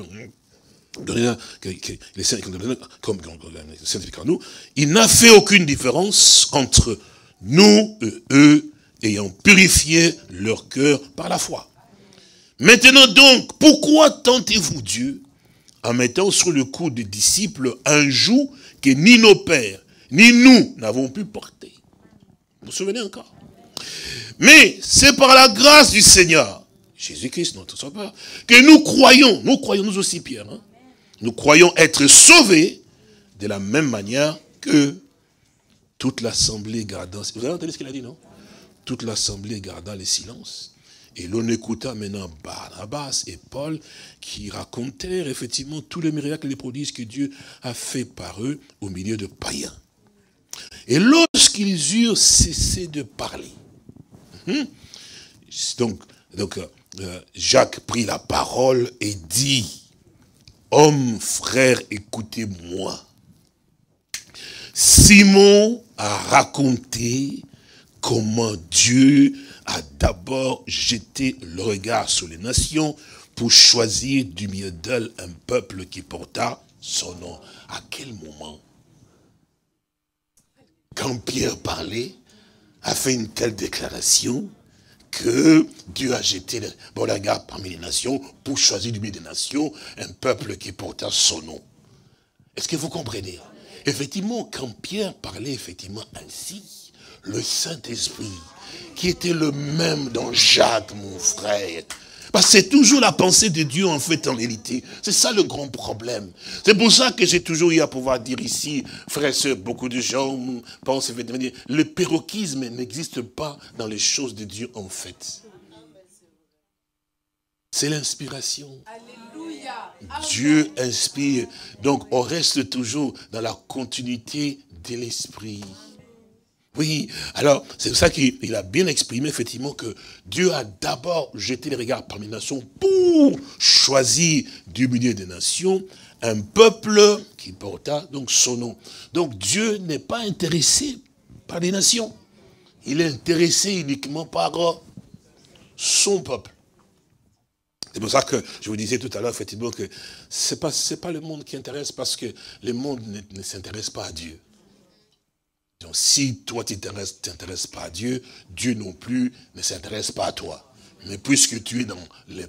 les saints, comme le Saint-Esprit en nous, il n'a fait aucune différence entre nous et eux, ayant purifié leur cœur par la foi. Maintenant donc, pourquoi tentez-vous Dieu en mettant sur le cou des disciples un joug que ni nos pères, ni nous n'avons pu porter? Vous vous souvenez encore? Mais c'est par la grâce du Seigneur, Jésus-Christ, notre Sauveur, que nous croyons nous aussi Pierre, hein, nous croyons être sauvés de la même manière que toute l'assemblée gardant. Vous avez entendu ce qu'il a dit, non? Toute l'assemblée garda le silence. Et l'on écouta maintenant Barnabas et Paul qui racontèrent effectivement tous les miracles et les prodiges que Dieu a fait par eux au milieu de païens. Et lorsqu'ils eurent cessé de parler, donc Jacques prit la parole et dit, hommes, frères, écoutez-moi. Simon a raconté comment Dieu a d'abord jeté le regard sur les nations pour choisir du milieu d'elles un peuple qui porta son nom. À quel moment, quand Pierre parlait, a fait une telle déclaration que Dieu a jeté le regard parmi les nations pour choisir du milieu des nations un peuple qui porta son nom? Est-ce que vous comprenez? Effectivement, quand Pierre parlait effectivement ainsi, le Saint-Esprit, qui était le même dans Jacques, mon frère. Parce que c'est toujours la pensée de Dieu, en fait, en réalité. C'est ça le grand problème. C'est pour ça que j'ai toujours eu à pouvoir dire ici, frères et sœurs, beaucoup de gens pensent, le péroquisme n'existe pas dans les choses de Dieu, en fait. C'est l'inspiration. Dieu inspire. Donc, on reste toujours dans la continuité de l'esprit. Oui, alors, c'est pour ça qu'il a bien exprimé, effectivement, que Dieu a d'abord jeté les regards parmi les nations pour choisir du milieu des nations un peuple qui porta donc son nom. Donc, Dieu n'est pas intéressé par les nations. Il est intéressé uniquement par son peuple. C'est pour ça que je vous disais tout à l'heure, effectivement, que c'est pas le monde qui intéresse, parce que le monde ne s'intéresse pas à Dieu. Donc si toi tu t'intéresses pas à Dieu, Dieu non plus ne s'intéresse pas à toi. Mais puisque tu es dans les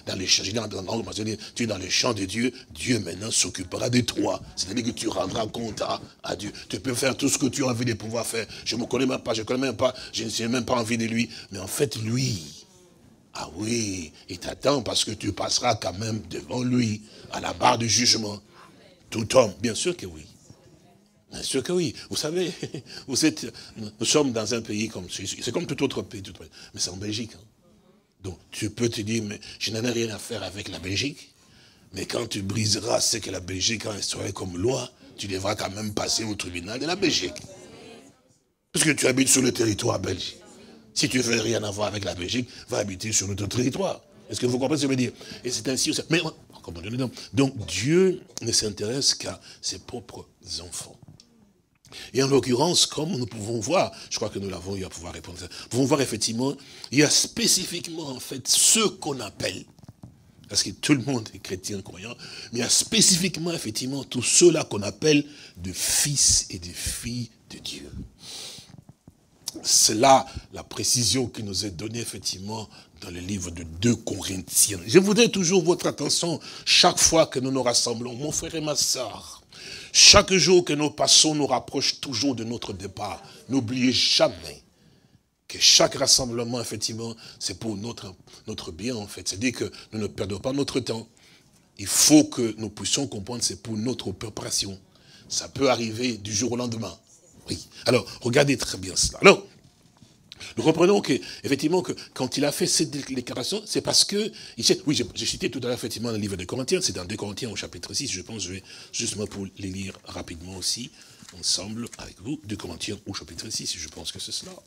champs de Dieu, Dieu maintenant s'occupera de toi. C'est-à-dire que tu rendras compte à Dieu. Tu peux faire tout ce que tu as envie de pouvoir faire. Je ne me connais même pas, je n'ai même pas envie de lui. Mais en fait, lui, ah oui, il t'attend parce que tu passeras quand même devant lui, à la barre du jugement. Tout homme, bien sûr que oui. Bien sûr que oui. Vous savez, nous sommes dans un pays comme celui-ci. C'est comme tout autre pays, mais c'est en Belgique. Hein. Donc tu peux te dire, mais je n'en ai rien à faire avec la Belgique. Mais quand tu briseras ce que la Belgique a instauré comme loi, tu devras quand même passer au tribunal de la Belgique. Parce que tu habites sur le territoire belge. Si tu ne veux rien avoir avec la Belgique, va habiter sur notre territoire. Est-ce que vous comprenez ce que je veux dire? Et c'est ainsi aussi. Mais, donc Dieu ne s'intéresse qu'à ses propres enfants. Et en l'occurrence, comme nous pouvons voir, je crois que nous l'avons eu à pouvoir répondre, nous pouvons voir effectivement, il y a spécifiquement en fait ceux qu'on appelle, parce que tout le monde est chrétien, croyant, mais il y a spécifiquement effectivement tous ceux-là qu'on appelle de fils et de filles de Dieu. C'est là la précision qui nous est donnée effectivement dans le livre de 2 Corinthiens. Je voudrais toujours votre attention chaque fois que nous nous rassemblons, mon frère et ma sœur. Chaque jour que nous passons nous rapproche toujours de notre départ. N'oubliez jamais que chaque rassemblement, effectivement, c'est pour notre bien, en fait. C'est-à-dire que nous ne perdons pas notre temps. Il faut que nous puissions comprendre que c'est pour notre préparation. Ça peut arriver du jour au lendemain. Oui. Alors, regardez très bien cela. Alors, nous comprenons que, effectivement, que quand il a fait cette déclaration, c'est parce que, oui, j'ai cité tout à l'heure, effectivement, le livre de Corinthiens, c'est dans 2 Corinthiens au chapitre 6, je pense, je vais justement pour les lire rapidement aussi, ensemble, avec vous, 2 Corinthiens au chapitre 6, je pense que c'est cela.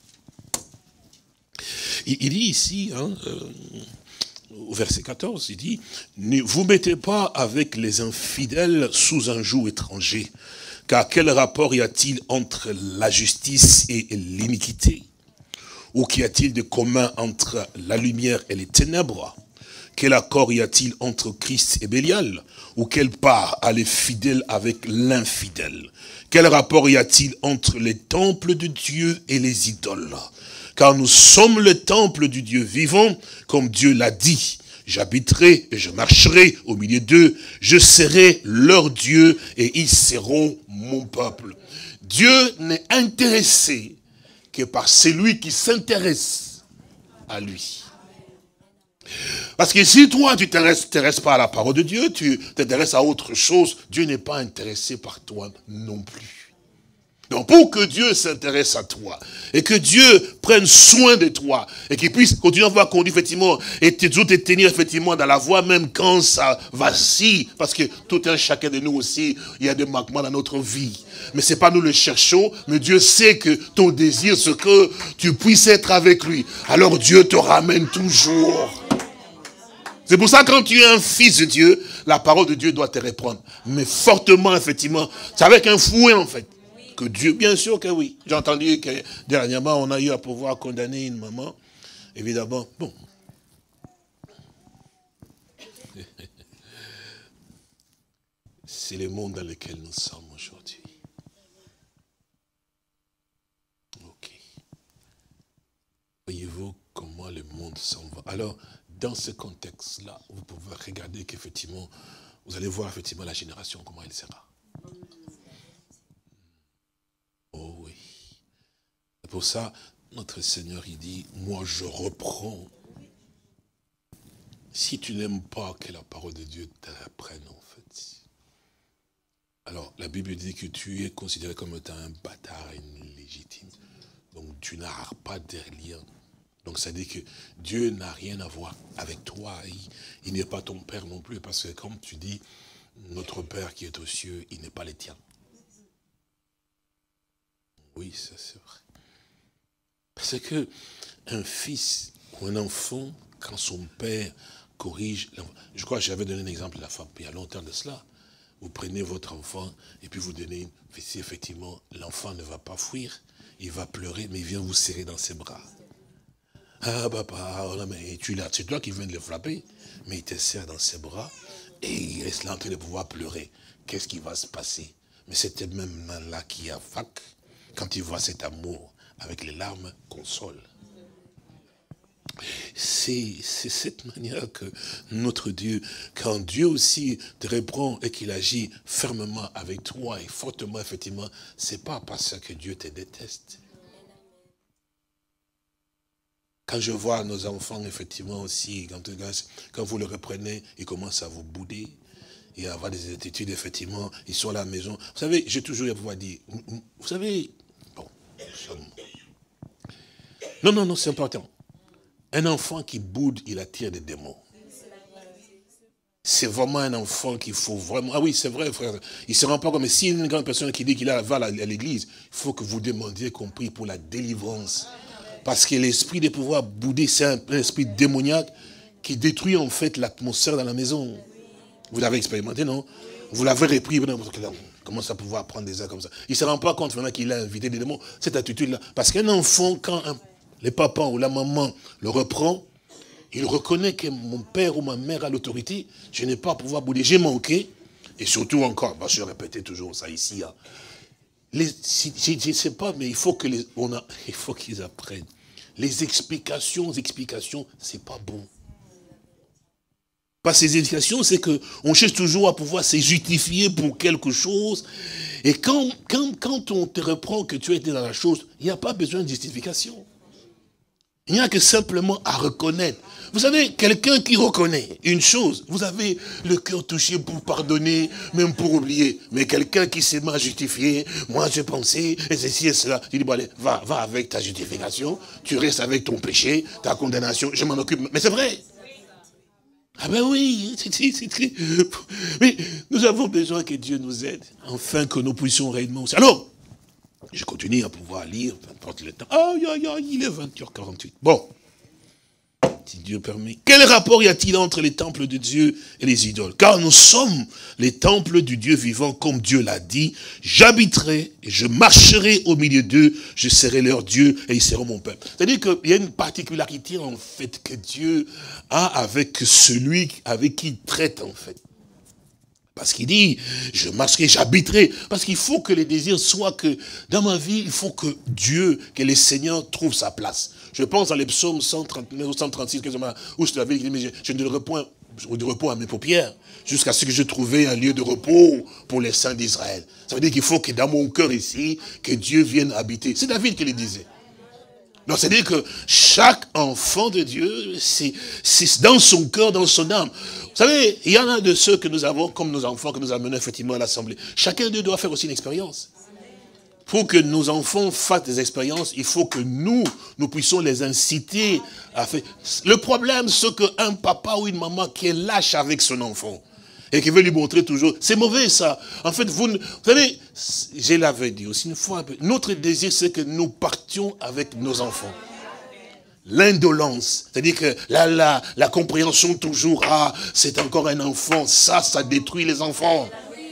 Il dit ici, hein, au verset 14, il dit, ne vous mettez pas avec les infidèles sous un joug étranger, car quel rapport y a-t-il entre la justice et l'iniquité? Ou qu'y a-t-il de commun entre la lumière et les ténèbres? Quel accord y a-t-il entre Christ et Bélial? Ou quelle part a les fidèles avec l'infidèle? Quel rapport y a-t-il entre les temples de Dieu et les idoles? Car nous sommes le temple du Dieu vivant, comme Dieu l'a dit. J'habiterai et je marcherai au milieu d'eux, je serai leur Dieu et ils seront mon peuple. Dieu n'est intéressé que par celui qui s'intéresse à lui. Parce que si toi, tu ne t'intéresses pas à la parole de Dieu, tu t'intéresses à autre chose, Dieu n'est pas intéressé par toi non plus. Donc pour que Dieu s'intéresse à toi, et que Dieu prenne soin de toi, et qu'il puisse continuer à voir conduire effectivement, et toujours te tenir effectivement dans la voie, même quand ça vacille, parce que tout un chacun de nous aussi, il y a des manquements dans notre vie. Mais c'est pas nous le cherchons, mais Dieu sait que ton désir, c'est que tu puisses être avec lui. Alors Dieu te ramène toujours. C'est pour ça que quand tu es un fils de Dieu, la parole de Dieu doit te reprendre. Mais fortement, effectivement, c'est avec un fouet en fait. Que Dieu, bien sûr que oui. J'ai entendu que dernièrement, on a eu à pouvoir condamner une maman. Évidemment, bon. C'est le monde dans lequel nous sommes aujourd'hui. Ok. Voyez-vous comment le monde s'en va. Alors, dans ce contexte-là, vous pouvez regarder qu'effectivement, vous allez voir effectivement la génération, comment elle sera. Oh oui. C'est pour ça, notre Seigneur, il dit, moi je reprends si tu n'aimes pas que la parole de Dieu t'apprenne, en fait, alors la Bible dit que tu es considéré comme étant un bâtard illégitime. Donc tu n'as pas de lien. Donc ça dit que Dieu n'a rien à voir avec toi. Il n'est pas ton père non plus. Parce que comme tu dis, notre Père qui est aux cieux, il n'est pas le tien. Oui, ça c'est vrai. Parce que un fils ou un enfant, quand son père corrige, je crois que j'avais donné un exemple la fois, il y a longtemps de cela. Vous prenez votre enfant et puis vous donnez, si effectivement l'enfant ne va pas fuir, il va pleurer, mais il vient vous serrer dans ses bras. Ah papa, oh, mais tu l'as, c'est toi qui viens de le frapper, mais il te serre dans ses bras et il reste là en train de pouvoir pleurer. Qu'est-ce qui va se passer? Mais c'est même main-là qui a fac, quand il voit cet amour avec les larmes, console. C'est cette manière que notre Dieu, quand Dieu aussi te reprend et qu'il agit fermement avec toi et fortement, effectivement, c'est pas parce que Dieu te déteste. Quand je vois nos enfants, effectivement aussi, quand vous le reprenez, ils commencent à vous bouder et à avoir des attitudes, effectivement, ils sont à la maison. Vous savez, j'ai toujours à pouvoir dire, vous savez, bon, non, c'est important. Un enfant qui boude, il attire des démons. C'est vraiment un enfant qu'il faut vraiment... Ah oui, c'est vrai, frère. Il ne se rend pas compte. Mais si une grande personne qui dit qu'il va à l'église, il faut que vous demandiez qu'on prie pour la délivrance. Parce que l'esprit de pouvoir bouder, c'est un esprit démoniaque qui détruit en fait l'atmosphère dans la maison. Vous l'avez expérimenté, non? Vous l'avez repris, comment ça pouvoir prendre des airs comme ça? Il ne se rend pas compte maintenant qu'il a invité des démons. Cette attitude-là. Parce qu'un enfant, quand les papas ou la maman le reprend, il reconnaît que mon père ou ma mère a l'autorité, je n'ai pas à pouvoir bouder, j'ai manqué, et surtout encore, je répétais toujours ça ici, hein. Je ne sais pas, mais il faut qu'ils apprennent. Les explications, c'est pas bon. Parce que ces explications, c'est qu'on cherche toujours à pouvoir se justifier pour quelque chose, et quand on te reprend que tu as été dans la chose, il n'y a pas besoin de justification. Il n'y a que simplement à reconnaître. Vous savez, quelqu'un qui reconnaît une chose, vous avez le cœur touché pour pardonner, même pour oublier. Mais quelqu'un qui s'est mal justifié, moi j'ai pensé, et ceci et cela. Tu dis, bon allez, va avec ta justification, tu restes avec ton péché, ta condamnation, je m'en occupe. Mais c'est vrai. Ah ben oui, mais nous avons besoin que Dieu nous aide, afin que nous puissions réellement aussi. Alors, je continue à pouvoir lire, peu importe le temps. Il est 20h48. Bon, si Dieu permet. Quel rapport y a-t-il entre les temples de Dieu et les idoles? Car nous sommes les temples du Dieu vivant, comme Dieu l'a dit. J'habiterai et je marcherai au milieu d'eux, je serai leur Dieu et ils seront mon peuple. C'est-à-dire qu'il y a une particularité en fait que Dieu a avec celui avec qui il traite en fait. Parce qu'il dit, je marcherai, j'habiterai. Parce qu'il faut que les désirs soient que, dans ma vie, il faut que Dieu, que le Seigneur trouve sa place. Je pense à les psaumes 139 ou 136, où je t'avais dit, mais je ne de repos à mes paupières, jusqu'à ce que je trouvais un lieu de repos pour les saints d'Israël. Ça veut dire qu'il faut que dans mon cœur ici, que Dieu vienne habiter. C'est David qui le disait. Donc, c'est-à-dire que chaque enfant de Dieu, c'est dans son cœur, dans son âme. Vous savez, il y en a de ceux que nous avons, comme nos enfants, que nous amenons effectivement à l'Assemblée. Chacun d'eux doit faire aussi une expérience. Pour que nos enfants fassent des expériences, il faut que nous puissions les inciter à faire. Le problème, c'est qu'un papa ou une maman qui est lâche avec son enfant, et qui veut lui montrer toujours, c'est mauvais ça. En fait, vous savez, je l'avais dit aussi une fois, notre désir c'est que nous partions avec nos enfants. L'indolence, c'est-à-dire que la compréhension toujours, c'est encore un enfant, ça détruit les enfants.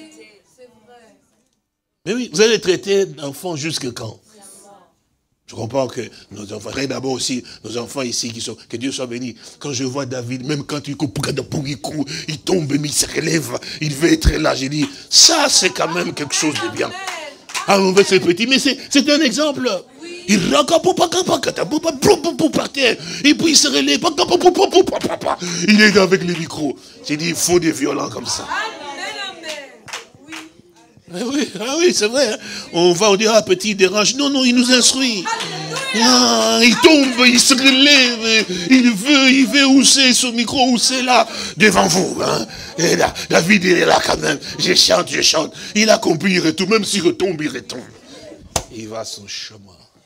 Mais oui, vous allez traiter d'enfants jusque quand? Je comprends que nos enfants, d'abord aussi, nos enfants ici, que Dieu soit béni. Quand je vois David, même quand il tombe, mais il se relève, il veut être là, j'ai dit, ça c'est quand même quelque chose de bien. Ah, on veut c'est petit, mais c'est un exemple. Il raconte par terre, et puis il se relève, il est avec les micros. J'ai dit, il faut des violents comme ça. Oui, c'est vrai. Hein. On va dire, petit, dérange. Non, il nous instruit. Ah, il tombe, il se relève, il veut où c'est son micro, où c'est là, devant vous. Hein. Et là, David il est là quand même, je chante. Il a compris, il retourne, même s'il retombe, il retombe. Il va à son chemin.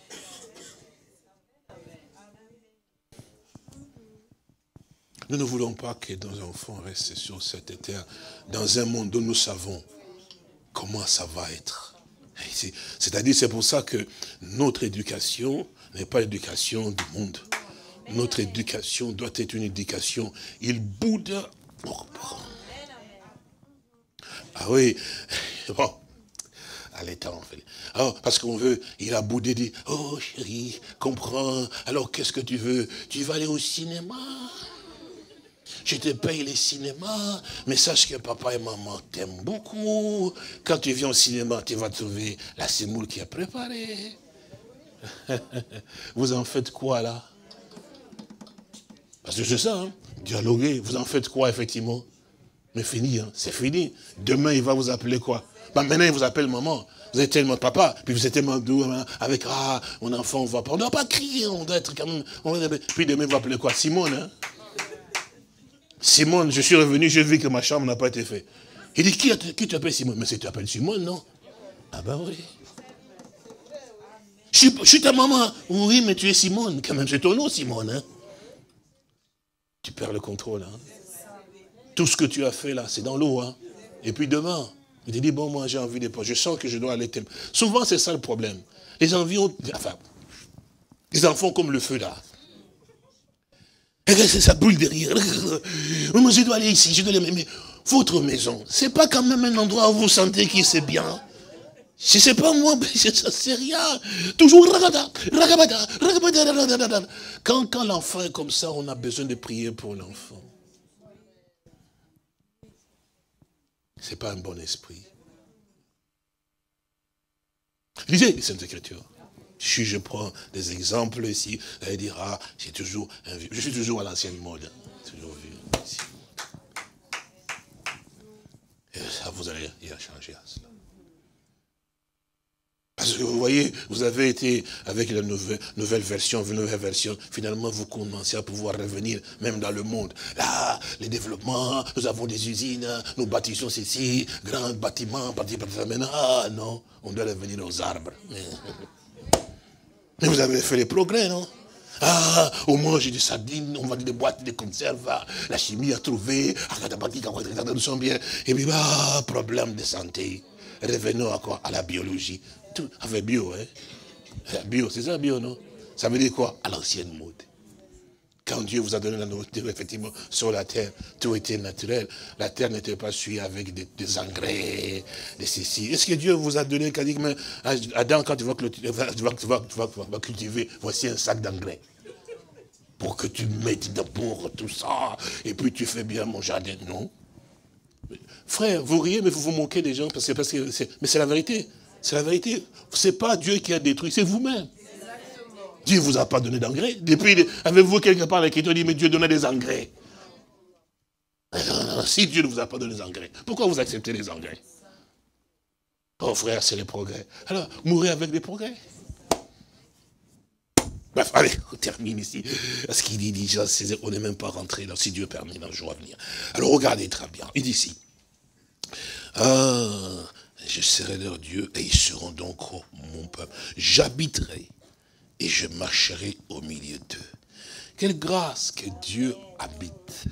Nous ne voulons pas que nos enfants restent sur cette terre, dans un monde dont nous savons comment ça va être. C'est-à-dire, c'est pour ça que notre éducation n'est pas l'éducation du monde. Notre éducation doit être une éducation. Il boude. Ah oui, bon, allez, en fait. Alors, parce qu'on veut, il a boudé, dit, oh chérie, comprends, alors qu'est-ce que tu veux? Tu vas aller au cinéma? Je te paye les cinémas, mais sache que papa et maman t'aiment beaucoup. Quand tu viens au cinéma, tu vas trouver la semoule qui est préparée. Vous en faites quoi là? Parce que c'est ça, hein? Dialoguer, vous en faites quoi effectivement? Mais fini, hein? C'est fini. Demain, il va vous appeler quoi? Bah, maintenant, il vous appelle maman. Vous êtes tellement papa, puis vous êtes tellement doux, hein, avec, ah, mon enfant, on ne doit pas crier, on doit être quand même... Puis demain, il va appeler quoi? Simone, hein? Simone, je suis revenu, j'ai vu que ma chambre n'a pas été faite. Il dit, qui t'appelle Simone? Mais c'est tu t'appelles Simone, non? Ah ben oui. Je suis ta maman. Oui, mais tu es Simone, quand même, c'est ton nom, Simone. Hein? Tu perds le contrôle. Hein? Tout ce que tu as fait là, c'est dans l'eau. Hein? Et puis demain, il te dit, bon, moi j'ai envie de pas. Je sens que je dois aller. Souvent, c'est ça le problème. Les envies ont... Enfin, les enfants comme le feu là. Ça brûle derrière. Moi, je dois aller ici, je dois aller... Mais votre maison, c'est pas quand même un endroit où vous sentez qu'il c'est bien. Je sais pas moi, ça c'est rien. Toujours quand l'enfant est comme ça, on a besoin de prier pour l'enfant. C'est pas un bon esprit. Lisez les Saintes Écritures. Si je prends des exemples ici, elle dira, je suis toujours à l'ancienne mode. Toujours vu ici. Et ça, vous allez y changer à cela. Parce que vous voyez, vous avez été avec la nouvelle version, finalement vous commencez à pouvoir revenir même dans le monde. Là, les développements, nous avons des usines, nous bâtissons ceci, grands bâtiments, maintenant, ah non, on doit revenir aux arbres. Mais vous avez fait les progrès, non? Ah, on mange des sardines, on vend des boîtes de conserve, la chimie a trouvé, nous sommes bien. Et puis, problème de santé. Revenons à quoi? À la biologie. Tout avec bio, hein? La bio, c'est ça, bio, non? Ça veut dire quoi? À l'ancienne mode. Quand Dieu vous a donné la nourriture, effectivement, sur la terre, tout était naturel. La terre n'était pas suivie avec des engrais, des ceci. Est-ce que Dieu vous a donné, quand il dit, Adam, quand tu vas cultiver, voici un sac d'engrais. Pour que tu mettes d'abord tout ça, et puis tu fais bien mon jardin. Non. Frère, vous riez, mais vous vous moquez des gens, mais c'est la vérité. C'est la vérité. C'est pas Dieu qui a détruit, c'est vous-même. Dieu ne vous a pas donné d'engrais. Depuis, avez-vous quelque part l'écriture dit, mais Dieu donnait des engrais. Si Dieu ne vous a pas donné des engrais, pourquoi vous acceptez les engrais? Oh frère, c'est les progrès. Alors, mourrez avec des progrès. Bref, allez, on termine ici. Parce qu'il dit déjà, on n'est même pas rentré là, si Dieu permet, dans le jour à venir. Alors regardez très bien. Il dit ici. Je serai leur Dieu et ils seront donc mon peuple. J'habiterai et je marcherai au milieu d'eux. Quelle grâce que Dieu habite.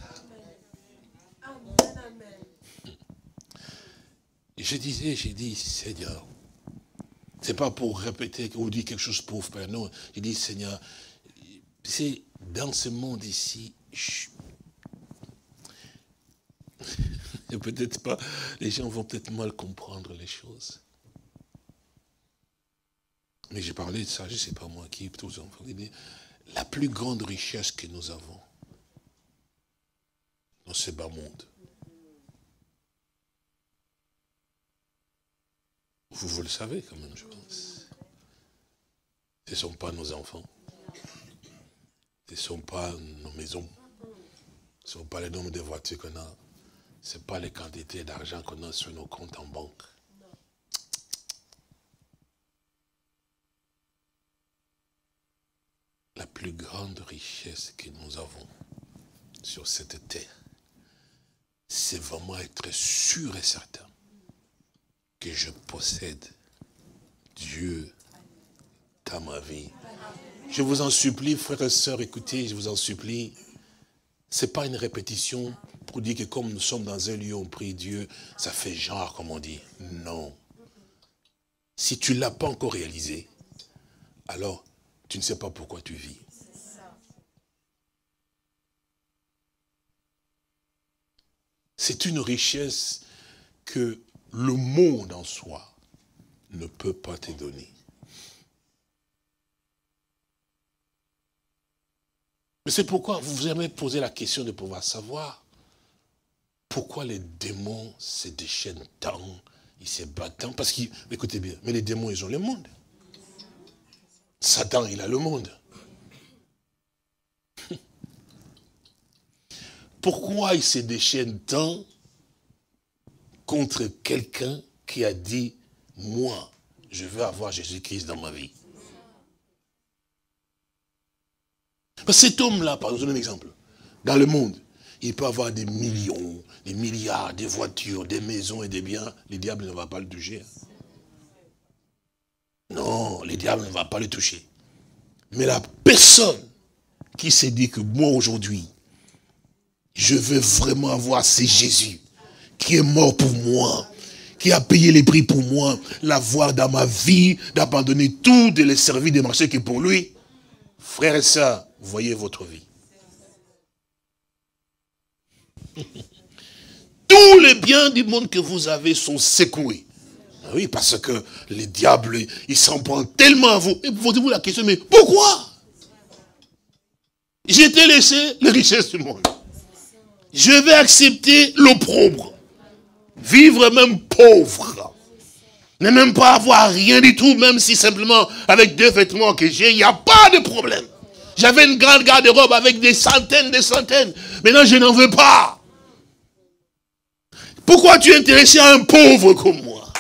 J'ai dit, Seigneur, c'est pas pour répéter ou dire quelque chose pour faire, non. J'ai dit, Seigneur, c'est dans ce monde ici, peut-être pas, les gens vont peut-être mal comprendre les choses. Mais j'ai parlé de ça, je ne sais pas moi qui, tous les enfants, la plus grande richesse que nous avons dans ce bas monde. Vous le savez quand même, je pense. Ce ne sont pas nos enfants. Ce ne sont pas nos maisons. Ce ne sont pas le nombre de voitures qu'on a. Ce n'est pas les quantités d'argent qu'on a sur nos comptes en banque. plus grande richesse que nous avons sur cette terre, c'est vraiment être sûr et certain que je possède Dieu dans ma vie. Je vous en supplie, frères et sœurs, écoutez, je vous en supplie. Ce n'est pas une répétition pour dire que comme nous sommes dans un lieu où on prie Dieu, ça fait genre, comme on dit. Non. Si tu ne l'as pas encore réalisé, alors tu ne sais pas pourquoi tu vis. C'est une richesse que le monde en soi ne peut pas te donner. Mais c'est pourquoi vous vous avez posé la question de pouvoir savoir pourquoi les démons se déchaînent tant, ils se battent tant. Parce que, écoutez bien, mais les démons, ils ont le monde. Satan, il a le monde. Pourquoi ils se déchaînent tant contre quelqu'un qui a dit, moi, je veux avoir Jésus-Christ dans ma vie? Parce que cet homme-là, par exemple, un exemple, dans le monde, il peut avoir des millions, des milliards, des voitures, des maisons et des biens. Le diable ne va pas le toucher. Non, le diable ne va pas le toucher. Mais la personne qui s'est dit que moi aujourd'hui, je veux vraiment avoir ce Jésus qui est mort pour moi, qui a payé les prix pour moi, l'avoir dans ma vie, d'abandonner tout, de le servir, de marcher que pour lui. Frères et sœurs, voyez votre vie. Tous les biens du monde que vous avez sont secoués. Oui, parce que le diable, il s'en prend tellement à vous. Et posez-vous la question, mais pourquoi? J'ai été laissé les richesses du monde. Je vais accepter l'opprobre. Vivre même pauvre. Ne même pas avoir rien du tout, même si simplement avec 2 vêtements que j'ai, il n'y a pas de problème. J'avais une grande garde-robe avec des centaines. Maintenant, je n'en veux pas. Pourquoi tu es intéressé à un pauvre comme moi?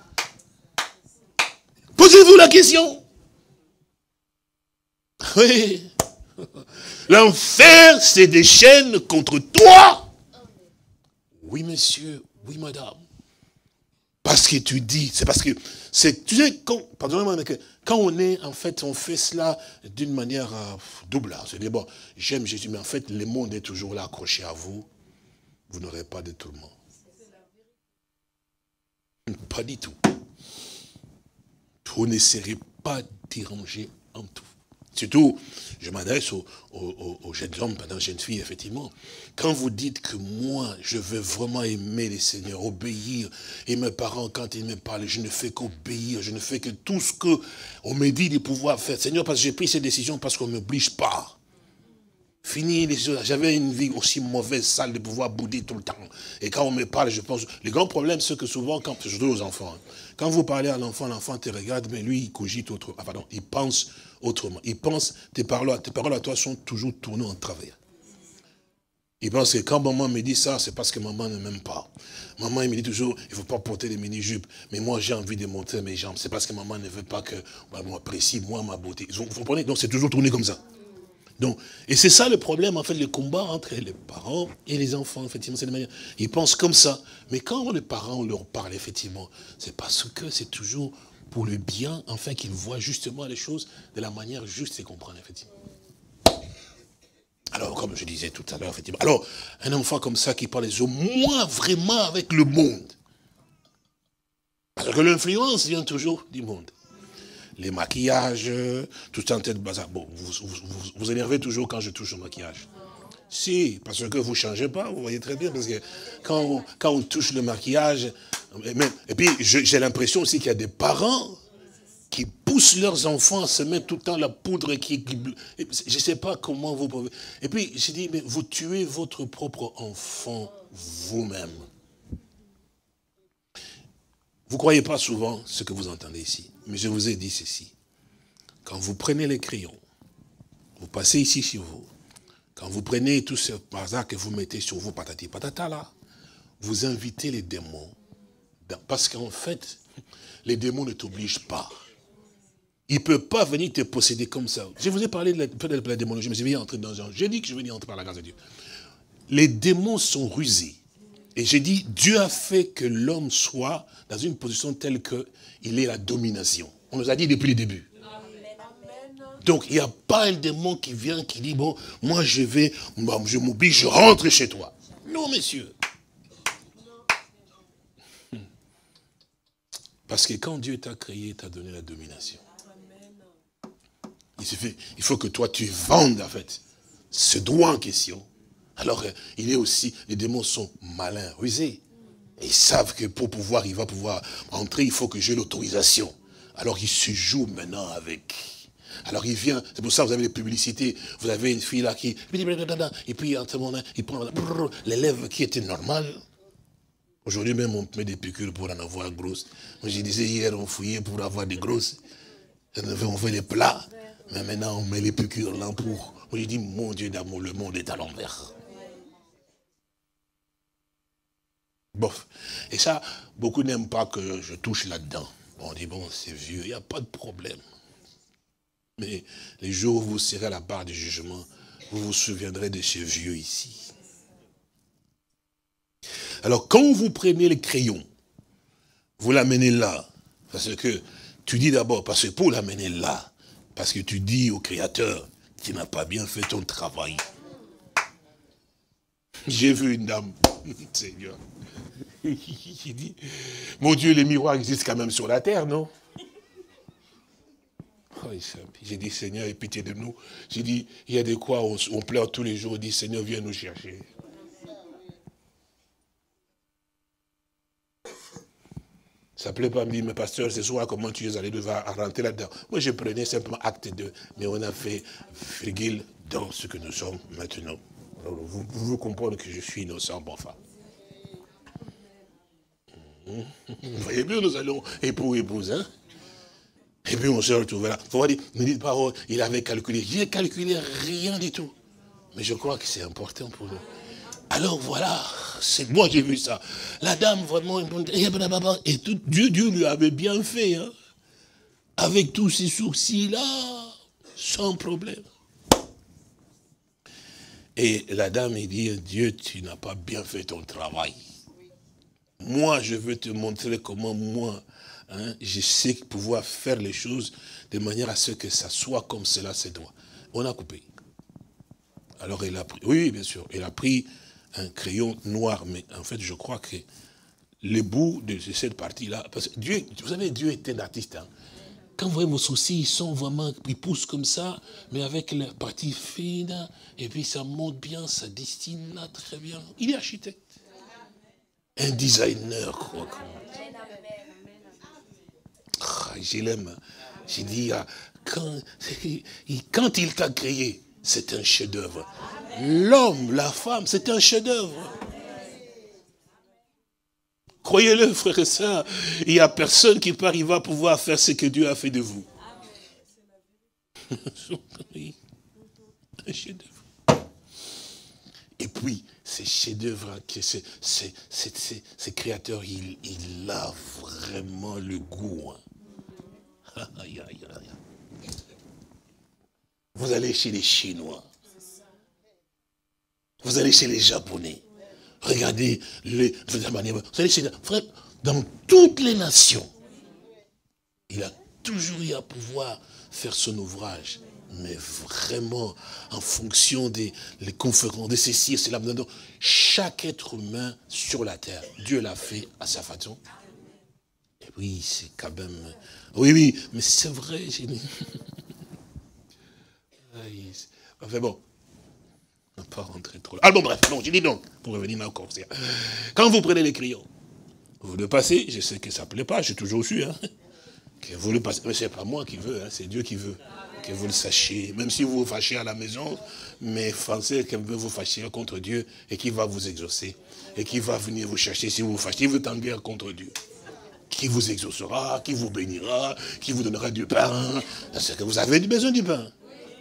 Posez-vous la question. Oui. L'enfer se déchaîne contre toi. Oui, monsieur. Oui, madame. Parce que tu dis, c'est parce que, tu sais, pardonnez-moi, mais quand on est, en fait, on fait cela d'une manière double. C'est dire, bon, j'aime Jésus, mais en fait, le monde est toujours là accroché à vous. Vous n'aurez pas de tourment. Pas du tout. Vous ne serez pas dérangé en tout. Surtout, je m'adresse aux jeunes hommes, aux jeunes filles, effectivement. Quand vous dites que moi, je veux vraiment aimer les Seigneurs, obéir, et mes parents, quand ils me parlent, je ne fais qu'obéir, je ne fais que tout ce qu'on me dit de pouvoir faire. Seigneur, parce que j'ai pris cette décision parce qu'on ne m'oblige pas. Fini les choses. J'avais une vie aussi mauvaise, sale, de pouvoir bouder tout le temps. Et quand on me parle, je pense... Le grand problème, c'est que souvent, surtout aux enfants, quand vous parlez à l'enfant te regarde, mais lui, il cogite autrement. Ah, pardon, il pense autrement. Il pense, tes paroles à toi sont toujours tournées en travers. Il pense que quand maman me dit ça, c'est parce que maman ne m'aime pas. Maman, il me dit toujours, il ne faut pas porter des mini-jupes. Mais moi, j'ai envie de montrer mes jambes. C'est parce que maman ne veut pas que moi apprécie, moi, ma beauté. Vous comprenez? Donc, c'est toujours tourné comme ça. Donc, et c'est ça le problème, en fait, le combat entre les parents et les enfants, effectivement, c'est de manière. Ils pensent comme ça. Mais quand les parents leur parlent, effectivement, c'est parce que c'est toujours pour le bien, enfin, qu'ils voient justement les choses de la manière juste et comprendre, effectivement. Alors, comme je disais tout à l'heure, effectivement. Alors, un enfant comme ça qui parle au moins vraiment avec le monde. Parce que l'influence vient toujours du monde. Les maquillages, tout en tête de bazar. Bon, vous énervez toujours quand je touche au maquillage. Si, parce que vous ne changez pas, vous voyez très bien, parce que quand on touche le maquillage, et puis j'ai l'impression aussi qu'il y a des parents qui poussent leurs enfants à se mettre tout le temps la poudre qui je ne sais pas comment vous pouvez. Et puis j'ai dit, mais vous tuez votre propre enfant vous-même. Vous ne croyez pas souvent ce que vous entendez ici. Mais je vous ai dit ceci. Quand vous prenez les crayons, vous passez ici chez vous, quand vous prenez tout ce bazar que vous mettez sur vous, patati patata là, vous invitez les démons. Parce qu'en fait, les démons ne t'obligent pas. il ne peut pas venir te posséder comme ça. Je vous ai parlé de la démonologie, mais je vais y entrer dans un... J'ai dit que je vais y entrer par la grâce de Dieu. Les démons sont rusés. Et j'ai dit, Dieu a fait que l'homme soit dans une position telle qu'il ait la domination. On nous a dit depuis le début. Donc, il n'y a pas un démon qui vient, qui dit, bon, moi je m'oublie, je rentre chez toi. Non, messieurs. Parce que quand Dieu t'a créé, il t'a donné la domination. Il faut que toi, tu vendes, en fait, ce droit en question. Alors, il est aussi, les démons sont malins, rusés. Et ils savent que pour pouvoir, il va pouvoir entrer, il faut que j'ai l'autorisation. Alors, il se joue maintenant avec. Alors, il vient, c'est pour ça que vous avez les publicités. Vous avez une fille là qui, et puis, en ce moment, il prend les lèvres qui étaient normales. Aujourd'hui même, on met des piqûres pour en avoir grosses. Moi, je disais hier, on fouillait pour avoir des grosses. On fait les plats. Mais maintenant, on met les piqûres là pour... Moi, je dis, mon Dieu d'amour, le monde est à l'envers. Bof. Et ça, beaucoup n'aiment pas que je touche là-dedans. On dit, bon, c'est vieux, il n'y a pas de problème. Mais les jours où vous serez à la barre du jugement, vous vous souviendrez de ces vieux ici. Alors, quand vous prenez le crayon, vous l'amenez là. Parce que, tu dis d'abord, parce que pour l'amener là, parce que tu dis au Créateur, tu n'as pas bien fait ton travail. J'ai vu une dame, Seigneur. J'ai dit, mon Dieu, les miroirs existent quand même sur la terre, non? J'ai dit, Seigneur, aie pitié de nous. J'ai dit, il y a des quoi, on pleure tous les jours, on dit, Seigneur, viens nous chercher. Ça ne plaît pas, me dit, mais pasteur, ce soir, comment tu es allé devoir rentrer là-dedans? Moi, je prenais simplement acte 2, mais on a fait virgule dans ce que nous sommes maintenant. Alors, vous comprenez que je suis innocent, bon enfant. Vous voyez bien, nous allons épouse, hein? Et puis on se retrouve là. Faut dire, me dites pas, oh, il avait calculé. J'ai calculé rien du tout. Mais je crois que c'est important pour nous. Alors voilà, c'est moi j'ai vu ça. La dame vraiment, et tout, Dieu lui avait bien fait, hein, avec tous ces sourcils-là, sans problème. Et la dame, il dit, Dieu, tu n'as pas bien fait ton travail. Moi, je veux te montrer comment moi, hein, je sais pouvoir faire les choses de manière à ce que ça soit comme cela se doit. On a coupé. Alors elle a pris, oui, bien sûr, elle a pris un crayon noir, mais en fait, je crois que les bouts de cette partie-là, parce que Dieu, vous savez, Dieu est un artiste. Hein. Quand vous voyez vos sourcils, ils sont vraiment, ils poussent comme ça, mais avec la partie fine, et puis ça monte bien, ça destine là très bien. Il est architecte. Un designer, quoi. Je l'aime. J'ai dit, quand il t'a créé, c'est un chef-d'œuvre. L'homme, la femme, c'est un chef-d'œuvre. Croyez-le, frères et sœurs, il n'y a personne qui arriver à pouvoir faire ce que Dieu a fait de vous. Un chef-d'œuvre. Et puis, ces chefs-d'œuvre, ces créateurs, il a vraiment le goût. Hein. Aïe, aïe, aïe. Vous allez chez les Chinois. Vous allez chez les Japonais. Regardez, vous allez chez frère, dans toutes les nations, il a toujours eu à pouvoir faire son ouvrage. Mais vraiment, en fonction des conférences, de ceci et cela, chaque être humain sur la terre, Dieu l'a fait à sa façon. Et oui, c'est quand même... Oui, mais c'est vrai. Enfin bon, on ne va pas rentrer trop... Ah bon, bref, non, j'ai dit donc, pour revenir encore. Quand vous prenez les crayons, vous le passez, je sais que ça ne plaît pas, j'ai toujours su, hein, que vous le passez, mais ce n'est pas moi qui veux, hein, c'est Dieu qui veut. Que vous le sachiez, même si vous vous fâchez à la maison, mais pensez qu'il veut vous fâcher contre Dieu et qu'il va vous exaucer. Et qu'il va venir vous chercher si vous vous fâchez. Il veut en guerre contre Dieu. Qui vous exaucera, qui vous bénira, qui vous donnera du pain. Parce que vous avez besoin du pain.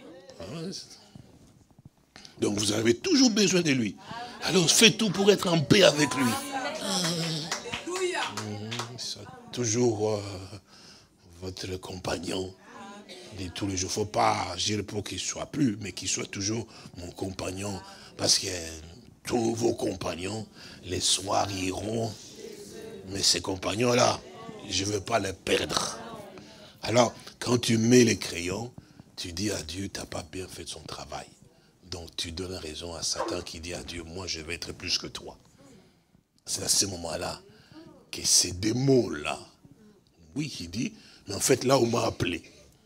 Donc vous avez toujours besoin de lui. Alors faites tout pour être en paix avec lui. Toujours votre compagnon. Il dit tous les jours, il ne faut pas agir pour qu'il ne soit plus, mais qu'il soit toujours mon compagnon. Parce que tous vos compagnons, les soirs iront. Mais ces compagnons-là, je ne veux pas les perdre. Alors, quand tu mets les crayons, tu dis à Dieu, tu n'as pas bien fait son travail. Donc tu donnes raison à Satan qui dit à Dieu, moi je vais être plus que toi. C'est à ce moment-là que ces démons-là, oui, il dit, mais en fait là on m'a appelé.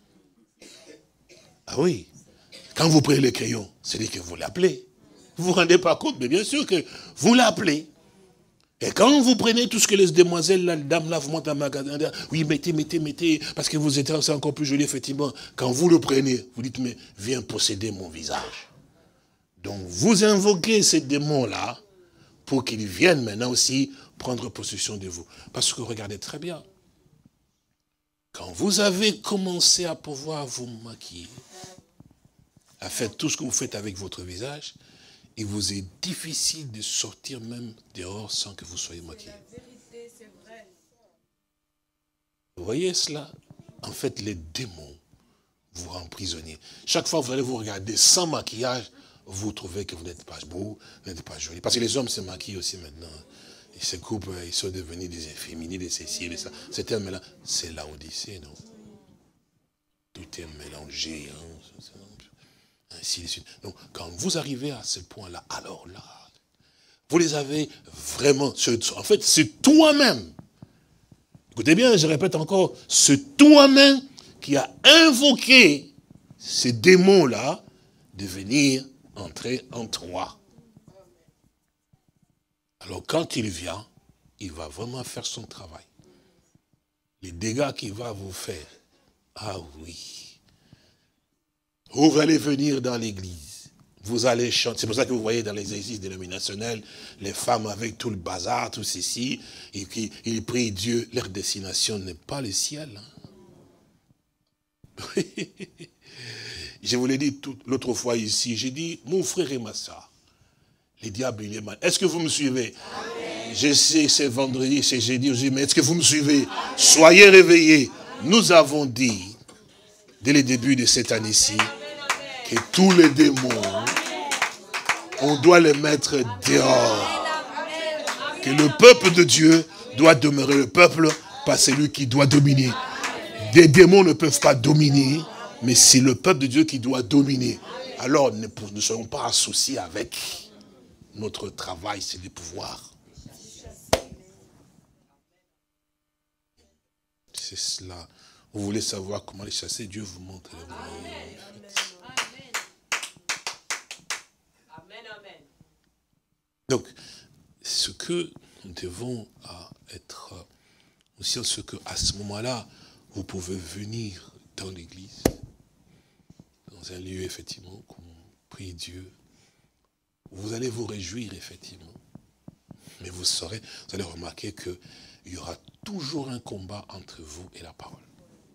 Ah oui, quand vous prenez le crayon, c'est-à-dire que vous l'appelez. Vous ne vous rendez pas compte, mais bien sûr que vous l'appelez. Et quand vous prenez tout ce que les demoiselles, les dames là, vous montent dans le magasin, oui, mettez, parce que vous êtes encore plus joli, effectivement. Quand vous le prenez, vous dites, mais viens posséder mon visage. Donc vous invoquez ces démons-là pour qu'ils viennent maintenant aussi prendre possession de vous. Parce que regardez très bien, quand vous avez commencé à pouvoir vous maquiller, à faire tout ce que vous faites avec votre visage, il vous est difficile de sortir même dehors sans que vous soyez maquillé. Vous voyez cela? En fait, les démons vous rendent prisonnier. Chaque fois que vous allez vous regarder sans maquillage, vous trouvez que vous n'êtes pas beau, vous n'êtes pas joli. Parce que les hommes se maquillent aussi maintenant. Ils se coupent, ils sont devenus des efféminés, des ceci, des ça. C'est un mélange. C'est l'Odyssée, non? Tout est mélangé. Hein? Ainsi de suite. Donc, quand vous arrivez à ce point-là, alors là, vous les avez vraiment... En fait, c'est toi-même. Écoutez bien, je répète encore, c'est toi-même qui a invoqué ces démons-là de venir entrer en toi. Alors, quand il vient, il va vraiment faire son travail. Les dégâts qu'il va vous faire, ah oui. Vous allez venir dans l'église, vous allez chanter. C'est pour ça que vous voyez dans les églises dénominationnelles, les femmes avec tout le bazar, tout ceci, et qui ils prient Dieu, leur destination n'est pas le ciel. Hein. Je vous l'ai dit l'autre fois ici, j'ai dit, mon frère et ma soeur, les diables, il est mal. Est-ce que vous me suivez? Amen. Je sais, c'est vendredi, c'est jeudi aussi, mais est-ce que vous me suivez? Amen. Soyez réveillés. Nous avons dit, dès le début de cette année-ci, que tous les démons, on doit les mettre dehors. Que le peuple de Dieu doit demeurer le peuple, pas celui qui doit dominer. Des démons ne peuvent pas dominer, mais c'est le peuple de Dieu qui doit dominer. Alors ne soyons pas associés avec notre travail, c'est de pouvoir. C'est cela. Vous voulez savoir comment les chasser, Dieu vous montre les moyens. Donc, ce que nous devons être aussi, ce que à ce moment-là, vous pouvez venir dans l'église, dans un lieu, effectivement, qu'on prie Dieu. Vous allez vous réjouir, effectivement. Mais vous allez remarquer qu'il y aura toujours un combat entre vous et la parole.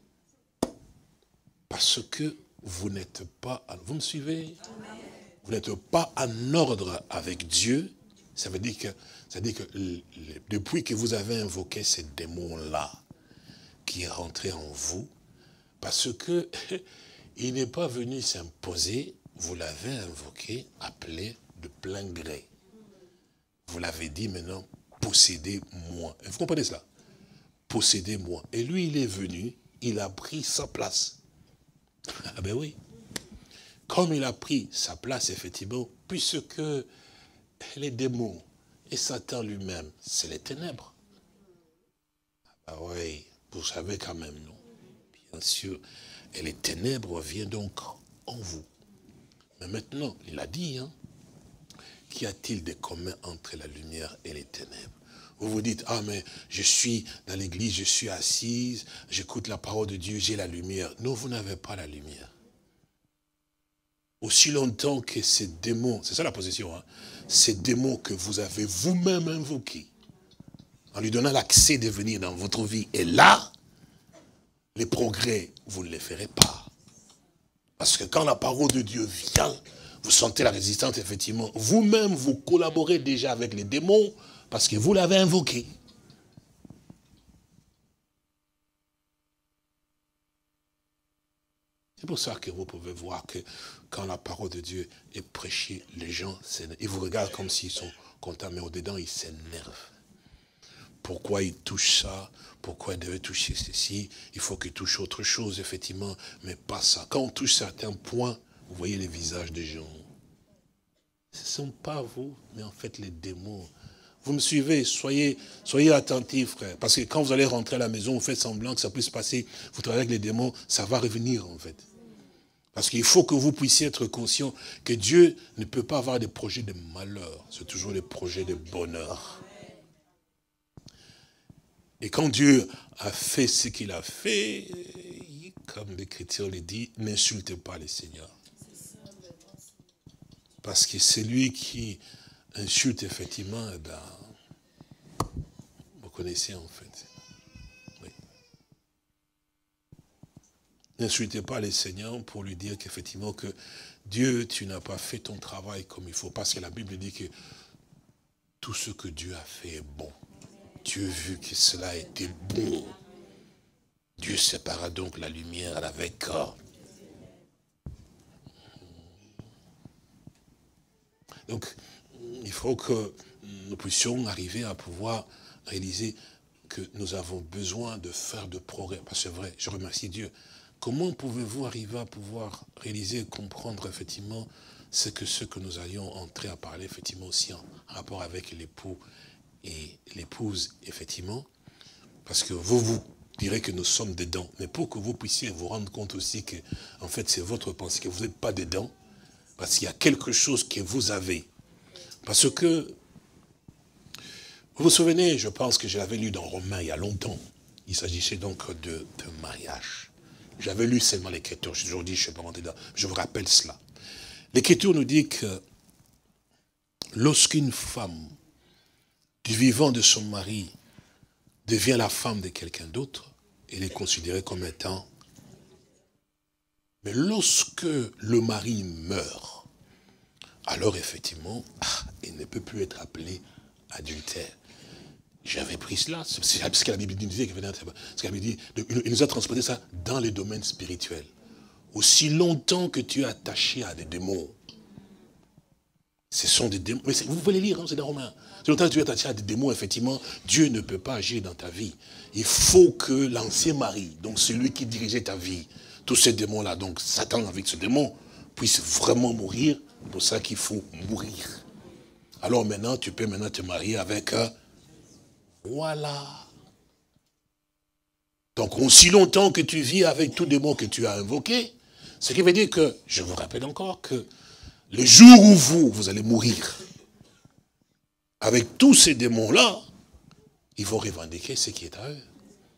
Parce que vous n'êtes pas, vous me suivez? Vous n'êtes pas en ordre avec Dieu. Ça veut dire que depuis que vous avez invoqué ces démons-là, qui est rentré en vous, parce que il n'est pas venu s'imposer, vous l'avez invoqué, appelé de plein gré. Vous l'avez dit maintenant, possédez-moi. Vous comprenez cela? Possédez-moi. Et lui, il est venu, il a pris sa place. Ah ben oui. Comme il a pris sa place, effectivement, puisque les démons et Satan lui-même, c'est les ténèbres. Ah oui, vous savez quand même, non? Bien sûr. Et les ténèbres viennent donc en vous. Mais maintenant, il a dit, hein, qu'y a-t-il de commun entre la lumière et les ténèbres? Vous vous dites, ah mais je suis dans l'église, je suis assise, j'écoute la parole de Dieu, j'ai la lumière. Non, vous n'avez pas la lumière. Aussi longtemps que ces démons, c'est ça la position, hein, ces démons que vous avez vous-même invoqués, en lui donnant l'accès de venir dans votre vie, et là, les progrès, vous ne les ferez pas. Parce que quand la parole de Dieu vient, vous sentez la résistance, effectivement. Vous-même, vous collaborez déjà avec les démons, parce que vous l'avez invoqué. C'est pour ça que vous pouvez voir que quand la parole de Dieu est prêchée, les gens, ils vous regardent comme s'ils sont contents, mais au-dedans, ils s'énervent. Pourquoi ils touchent ça? Pourquoi ils devaient toucher ceci? Il faut qu'ils touchent autre chose, effectivement, mais pas ça. Quand on touche certains points, vous voyez les visages des gens. Ce ne sont pas vous, mais en fait les démons. Vous me suivez, soyez attentifs, frère. Parce que quand vous allez rentrer à la maison, vous faites semblant que ça puisse passer, vous travaillez avec les démons, ça va revenir en fait. Parce qu'il faut que vous puissiez être conscient que Dieu ne peut pas avoir des projets de malheur. C'est toujours des projets de bonheur. Et quand Dieu a fait ce qu'il a fait, comme l'Écriture le dit, n'insultez pas le Seigneur. Parce que c'est lui qui insulte effectivement, eh ben, vous connaissez en fait. Oui. N'insultez pas le Seigneur pour lui dire qu'effectivement que Dieu, tu n'as pas fait ton travail comme il faut. Parce que la Bible dit que tout ce que Dieu a fait est bon. Dieu vu que cela était bon. Dieu sépara donc la lumière avec Donc, il faut que nous puissions arriver à pouvoir réaliser que nous avons besoin de faire de progrès. Parce que c'est vrai, je remercie Dieu. Comment pouvez-vous arriver à pouvoir réaliser et comprendre effectivement ce que nous allions entrer à parler effectivement aussi en rapport avec l'époux et l'épouse, effectivement? Parce que vous direz que nous sommes dedans. Mais pour que vous puissiez vous rendre compte aussi que, en fait, c'est votre pensée, que vous n'êtes pas dedans. Parce qu'il y a quelque chose que vous avez. Parce que, vous vous souvenez, je pense que j'avais lu dans Romains il y a longtemps. Il s'agissait donc de mariage. J'avais lu seulement l'Écriture. Aujourd'hui, je ne sais pas rentrer dedans. Je vous rappelle cela. L'Écriture nous dit que lorsqu'une femme du vivant de son mari devient la femme de quelqu'un d'autre, elle est considérée comme étant. Mais lorsque le mari meurt, alors effectivement, il ne peut plus être appelé adultère. J'avais pris cela, c'est ce que la Bible disait, il nous a transposé ça dans les domaines spirituels. Aussi longtemps que tu es attaché à des démons, ce sont des démons, mais vous pouvez les lire, hein, c'est dans Romains. Si longtemps que tu es attaché à des démons, effectivement, Dieu ne peut pas agir dans ta vie. Il faut que l'ancien mari, donc celui qui dirigeait ta vie, tous ces démons-là, donc Satan avec ce démon, puisse vraiment mourir. C'est pour ça qu'il faut mourir. Alors maintenant, tu peux maintenant te marier avec voilà. Donc aussi longtemps que tu vis avec tout démon que tu as invoqué, ce qui veut dire que, je vous rappelle encore que le jour où vous allez mourir, avec tous ces démons-là, ils vont revendiquer ce qui est à eux.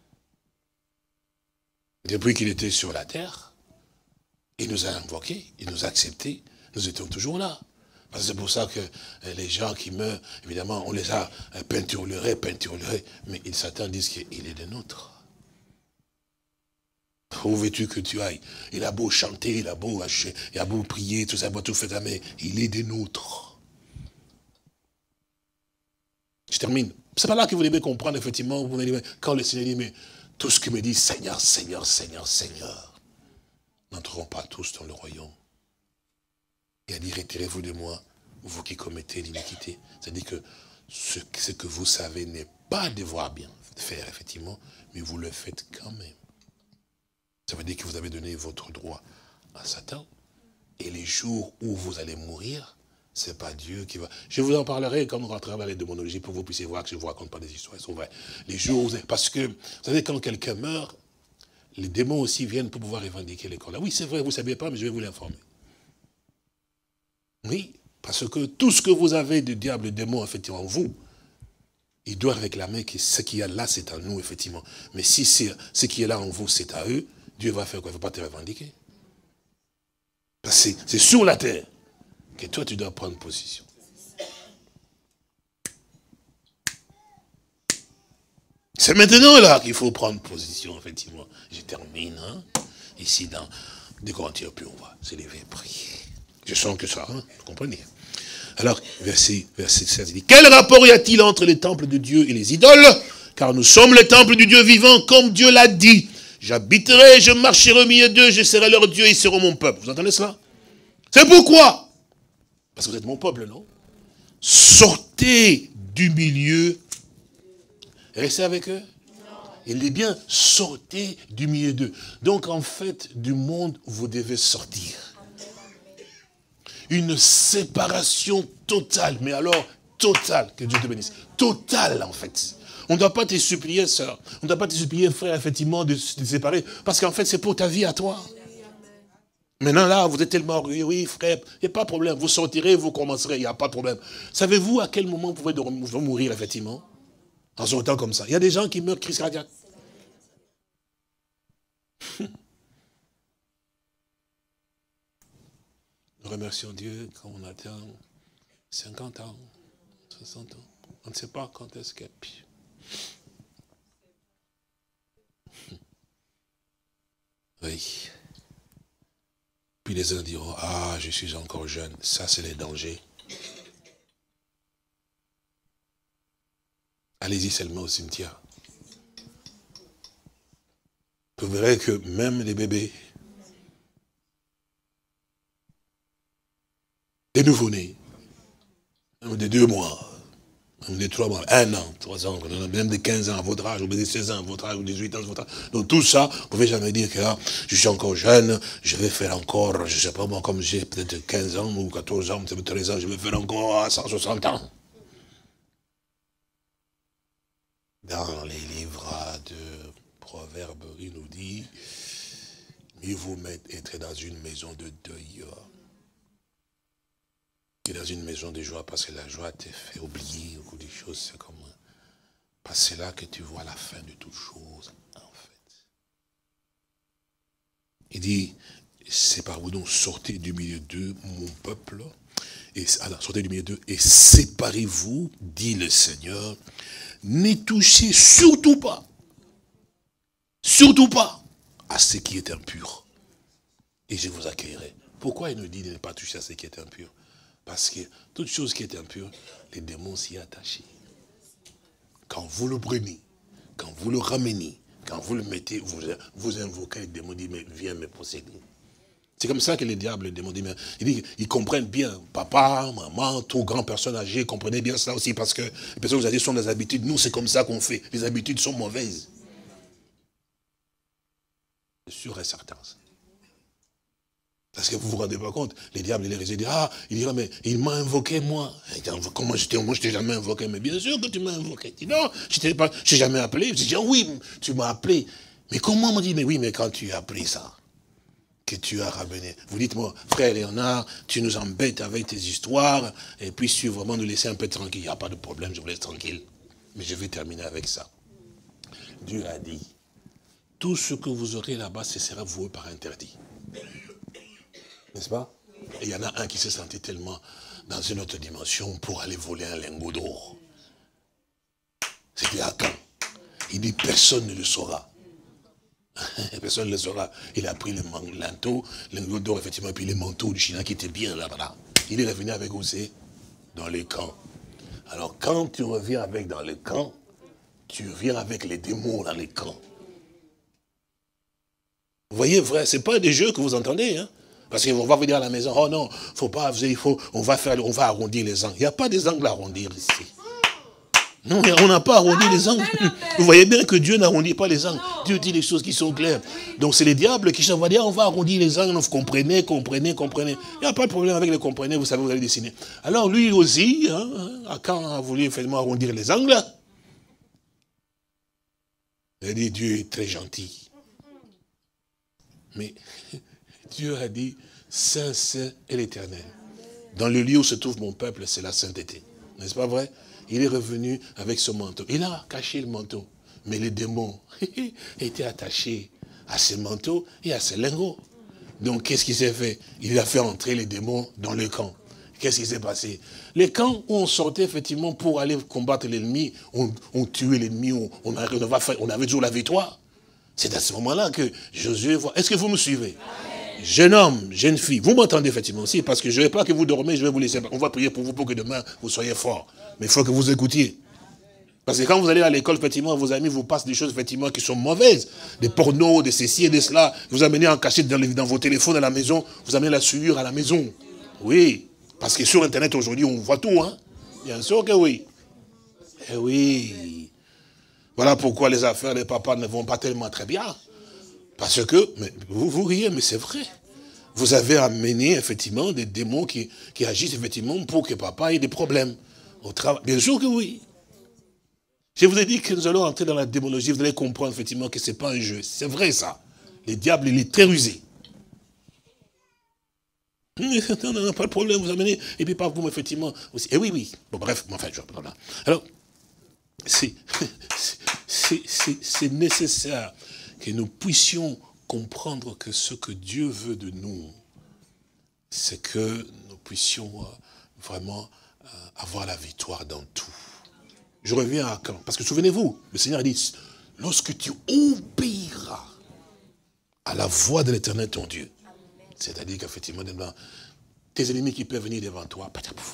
Depuis qu'il était sur la terre, il nous a invoqués, il nous a acceptés, nous étions toujours là. Parce que c'est pour ça que les gens qui meurent, évidemment, on les a peinturlurés, mais ils s'attendent, disent qu'il est des nôtres. Où veux-tu que tu ailles? Il a beau chanter, il a beau prier, tout ça, tout fait, mais il est des nôtres. Je termine. C'est pas là que vous devez comprendre, effectivement, quand le Seigneur dit, mais tout ce qui me dit, Seigneur, Seigneur, Seigneur, Seigneur, n'entreront pas tous dans le royaume. Il a dit, retirez-vous de moi, vous qui commettez l'iniquité. C'est-à-dire que ce que vous savez n'est pas devoir bien faire, effectivement, mais vous le faites quand même. Ça veut dire que vous avez donné votre droit à Satan. Et les jours où vous allez mourir, c'est pas Dieu qui va... Je vous en parlerai quand nous rentrerons dans les démonologies pour que vous puissiez voir que je ne vous raconte pas des histoires, elles sont vraies. Les jours où vous... Parce que, vous savez, quand quelqu'un meurt, les démons aussi viennent pour pouvoir revendiquer les corps là. Oui, c'est vrai, vous ne saviez pas, mais je vais vous l'informer. Oui, parce que tout ce que vous avez de diable et de démons, effectivement, en vous, il doit réclamer que ce qu'il y a là, c'est à nous, effectivement. Mais si ce qui est là en vous, c'est à eux, Dieu va faire quoi? Il ne va pas te revendiquer. Parce que c'est sur la terre que toi, tu dois prendre position. C'est maintenant là qu'il faut prendre position, effectivement. Je termine, hein, ici dans 2 Corinthiens, puis on va se lever et prier. Je sens que ça, hein, vous comprenez. Alors, verset 16, il dit, quel rapport y a-t-il entre les temples de Dieu et les idoles? Car nous sommes le temple du Dieu vivant, comme Dieu l'a dit. J'habiterai, je marcherai au milieu d'eux, je serai leur Dieu, ils seront mon peuple. Vous entendez cela? C'est pourquoi? Parce que vous êtes mon peuple, non? Sortez du milieu. Restez avec eux. Il dit bien, sortez du milieu d'eux. Donc en fait, du monde, vous devez sortir. Une séparation totale, mais alors totale, que Dieu te bénisse. Totale en fait. On ne doit pas te supplier, sœur. On ne doit pas te supplier, frère, effectivement, de te séparer. Parce qu'en fait, c'est pour ta vie à toi. Maintenant, là, vous êtes tellement orgueilleux, oui, frère, il n'y a pas de problème. Vous sortirez, vous commencerez, il n'y a pas de problème. Savez-vous à quel moment vous pouvez mourir, effectivement? En sortant comme ça. Il y a des gens qui meurent crise cardiaque. Nous remercions Dieu quand on atteint 50 ans, 60 ans. On ne sait pas quand est-ce qu'il y a pire. Oui. Puis les uns diront, ah, je suis encore jeune. Ça, c'est les dangers. Allez-y seulement au cimetière. Vous verrez que même les bébés, des nouveau-nés, même des 2 mois, même des 3 mois, 1 an, 3 ans, même des 15 ans à votre âge, ou des 16 ans à votre âge, ou 18 ans à votre âge. Donc tout ça, vous ne pouvez jamais dire que là, je suis encore jeune, je vais faire encore, je ne sais pas moi, comme j'ai peut-être 15 ans ou 14 ans, peut-être 13 ans, je vais faire encore 160 ans. Dans les livres de Proverbes, il nous dit, mieux vous être dans une maison de deuil que dans une maison de joie, parce que la joie te fait oublier beaucoup de choses. C'est comme, parce que c'est là que tu vois la fin de toutes choses, en fait. Il dit, séparez-vous donc, sortez du milieu d'eux, mon peuple, et alors, sortez du milieu d'eux, et séparez-vous, dit le Seigneur, ne touchez surtout pas à ce qui est impur. Et je vous accueillerai. Pourquoi il nous dit de ne pas toucher à ce qui est impur? Parce que toute chose qui est impure, les démons s'y attachent. Quand vous le prenez, quand vous le ramenez, quand vous le mettez, vous invoquez, les démons disent, mais viens me posséder. C'est comme ça que les diables, les démons disent, mais ils comprennent bien, papa, maman, tout grand personne âgée, comprenez bien ça aussi, parce que les personnes âgées sont des habitudes, nous c'est comme ça qu'on fait, les habitudes sont mauvaises. C'est sûr et certain. Parce que vous ne vous rendez pas compte, les diables, ils disent, ah, il dira, mais il m'a invoqué moi. Comment moi je t'ai jamais invoqué? Mais bien sûr que tu m'as invoqué. Il dit, non, je ne t'ai jamais appelé. Je dis, oui, tu m'as appelé. Mais comment? On me dit, mais oui, mais quand tu as appelé ça, que tu as ramené. Vous dites-moi, frère Léonard, tu nous embêtes avec tes histoires, et puis si tu veux vraiment nous laisser un peu tranquille, il n'y a pas de problème, je vous laisse tranquille. Mais je vais terminer avec ça. Dieu a dit, tout ce que vous aurez là-bas, ce sera voué par interdit. N'est-ce pas? Et il y en a un qui s'est senti tellement dans une autre dimension pour aller voler un lingot d'or. C'était à Caen. Il dit, personne ne le saura. Personne ne le saura. Il a pris le lingot d'or, effectivement, et puis les manteaux du Chinois qui étaient bien là-bas. Il est revenu avec où c'est? Dans les camps. Alors, quand tu reviens avec dans les camps, tu reviens avec les démons dans les camps. Vous voyez, frère, ce n'est pas des jeux que vous entendez, hein? Parce qu'on va venir à la maison, oh non, faut pas, on va arrondir les angles. Il n'y a pas des angles à arrondir ici. Non, on n'a pas arrondi les angles. Vous voyez bien que Dieu n'arrondit pas les angles. Dieu dit les choses qui sont claires. Donc c'est les diables qui vont dire, on va arrondir les angles, vous comprenez. Il n'y a pas de problème avec les comprenez, vous savez, vous allez dessiner. Alors lui aussi, quand a voulu effectivement arrondir les angles, il a dit, Dieu est très gentil. Mais Dieu a dit, Saint, Saint est l'Éternel. Dans le lieu où se trouve mon peuple, c'est la sainteté. N'est-ce pas vrai? Il est revenu avec ce manteau. Il a caché le manteau. Mais les démons étaient attachés à ce manteau et à ce lingot. Donc qu'est-ce qui s'est fait? Il a fait entrer les démons dans le camp. Qu'est-ce qui s'est passé? Les camps où on sortait effectivement pour aller combattre l'ennemi, on tuait l'ennemi, on avait toujours la victoire. C'est à ce moment-là que Josué voit. Est-ce que vous me suivez? Jeune homme, jeune fille, vous m'entendez effectivement aussi, parce que je ne veux pas que vous dormez, je vais vous laisser. On va prier pour vous pour que demain vous soyez forts. Mais il faut que vous écoutiez. Parce que quand vous allez à l'école, effectivement, vos amis vous passent des choses, effectivement, qui sont mauvaises. Des pornos, des ceci et des cela. Vous amenez en cachette dans vos téléphones à la maison. Vous amenez la souillure à la maison. Oui. Parce que sur Internet, aujourd'hui, on voit tout, hein. Bien sûr que oui. Eh oui. Voilà pourquoi les affaires des papas ne vont pas tellement très bien. Parce que, mais vous riez, mais c'est vrai. Vous avez amené, effectivement, des démons qui agissent, effectivement, pour que papa ait des problèmes au travail. Bien sûr que oui. Je vous ai dit que nous allons entrer dans la démonologie, vous allez comprendre, effectivement, que ce n'est pas un jeu. C'est vrai, ça. Le diable, il est très rusé. Non, pas de problème, vous amenez, et puis pas vous, effectivement, aussi. Et oui, oui. Bon, bref, enfin, je reprends là. Alors, c'est nécessaire que nous puissions comprendre que ce que Dieu veut de nous, c'est que nous puissions vraiment avoir la victoire dans tout. Je reviens à quand? Parce que souvenez-vous, le Seigneur a dit, lorsque tu obéiras à la voix de l'Éternel ton Dieu, c'est-à-dire qu'effectivement, tes ennemis qui peuvent venir devant toi,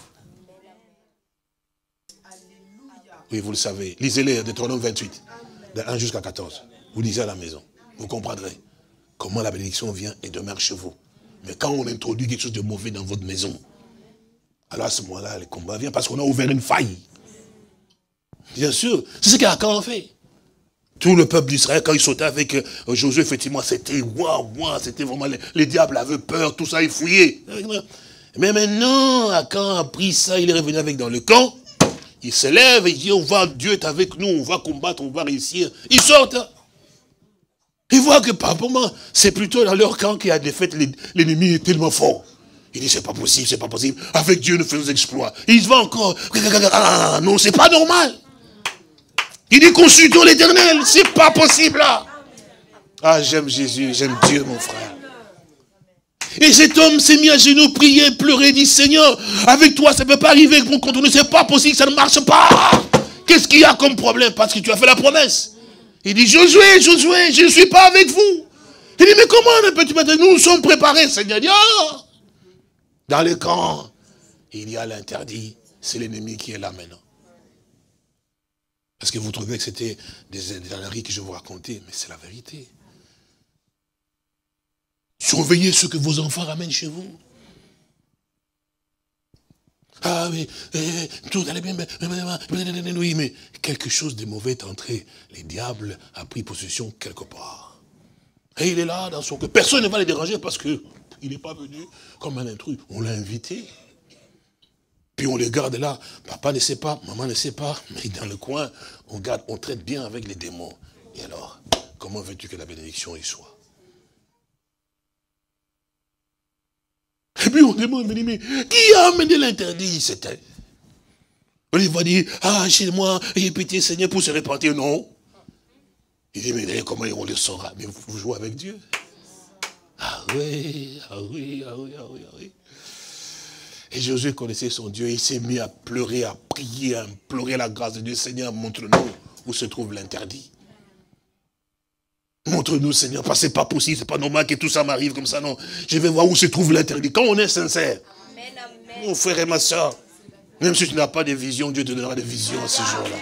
oui, vous le savez, lisez-les, Deutéronome 28, de 1 jusqu'à 14. Vous lisez à la maison, vous comprendrez comment la bénédiction vient et demeure chez vous. Mais quand on introduit quelque chose de mauvais dans votre maison, alors à ce moment-là, le combat vient parce qu'on a ouvert une faille. Bien sûr, c'est ce qu'Akan a fait. Tout le peuple d'Israël, quand il sautait avec Josué, effectivement, c'était waouh, c'était vraiment, les diables avaient peur, tout ça, ils fouillaient. Mais maintenant, Akan a pris ça, il est revenu avec dans le camp, il se lève et il dit, Dieu est avec nous, on va combattre, on va réussir. Ils sortent. Ils voient que par moment, c'est plutôt dans leur camp qu'il y a des fêtes, l'ennemi est tellement fort. Il dit, c'est pas possible, c'est pas possible. Avec Dieu, nous faisons des exploits. Il se va encore. Ah, non, c'est pas normal. Il dit, consultons l'Éternel, c'est pas possible là. Ah, j'aime Jésus, j'aime Dieu, mon frère. Et cet homme s'est mis à genoux, prier, pleurer, dit, Seigneur, avec toi, ça ne peut pas arriver contre nous, c'est pas possible, ça ne marche pas. Qu'est-ce qu'il y a comme problème? Parce que tu as fait la promesse. Il dit, Josué, je ne suis pas avec vous. Il dit, mais comment peux-tu mettre? Nous sommes préparés, Seigneur. Il dit, oh, dans le camp, il y a l'interdit, c'est l'ennemi qui est là maintenant. Parce que vous trouvez que c'était des âneries que je vous racontais, mais c'est la vérité. Surveillez ce que vos enfants ramènent chez vous. Ah oui, tout allait bien, oui, mais quelque chose de mauvais est entré. Le diable a pris possession quelque part. Et il est là dans son cœur. Personne ne va le déranger parce qu'il n'est pas venu comme un intrus. On l'a invité. Puis on le garde là. Papa ne sait pas, maman ne sait pas. Mais dans le coin, on traite bien avec les démons. Et alors, comment veux-tu que la bénédiction y soit? Et puis on demande, mais qui a amené l'interdit? C'était. On va dire, ah, chez moi, ayez pitié, Seigneur, pour se repentir. Non. Il dit, mais comment on le saura? Mais vous jouez avec Dieu. Ah oui, ah oui, ah oui, ah oui, ah oui. Et Josué connaissait son Dieu, il s'est mis à pleurer, à prier, à implorer la grâce de Dieu. Seigneur, montre-nous où se trouve l'interdit. Montre-nous, Seigneur, parce que c'est pas possible, c'est pas normal que tout ça m'arrive comme ça, non. Je vais voir où se trouve l'interdit. Quand on est sincère, mon frère et ma soeur, même si tu n'as pas de vision, Dieu te donnera des visions à ce jour-là.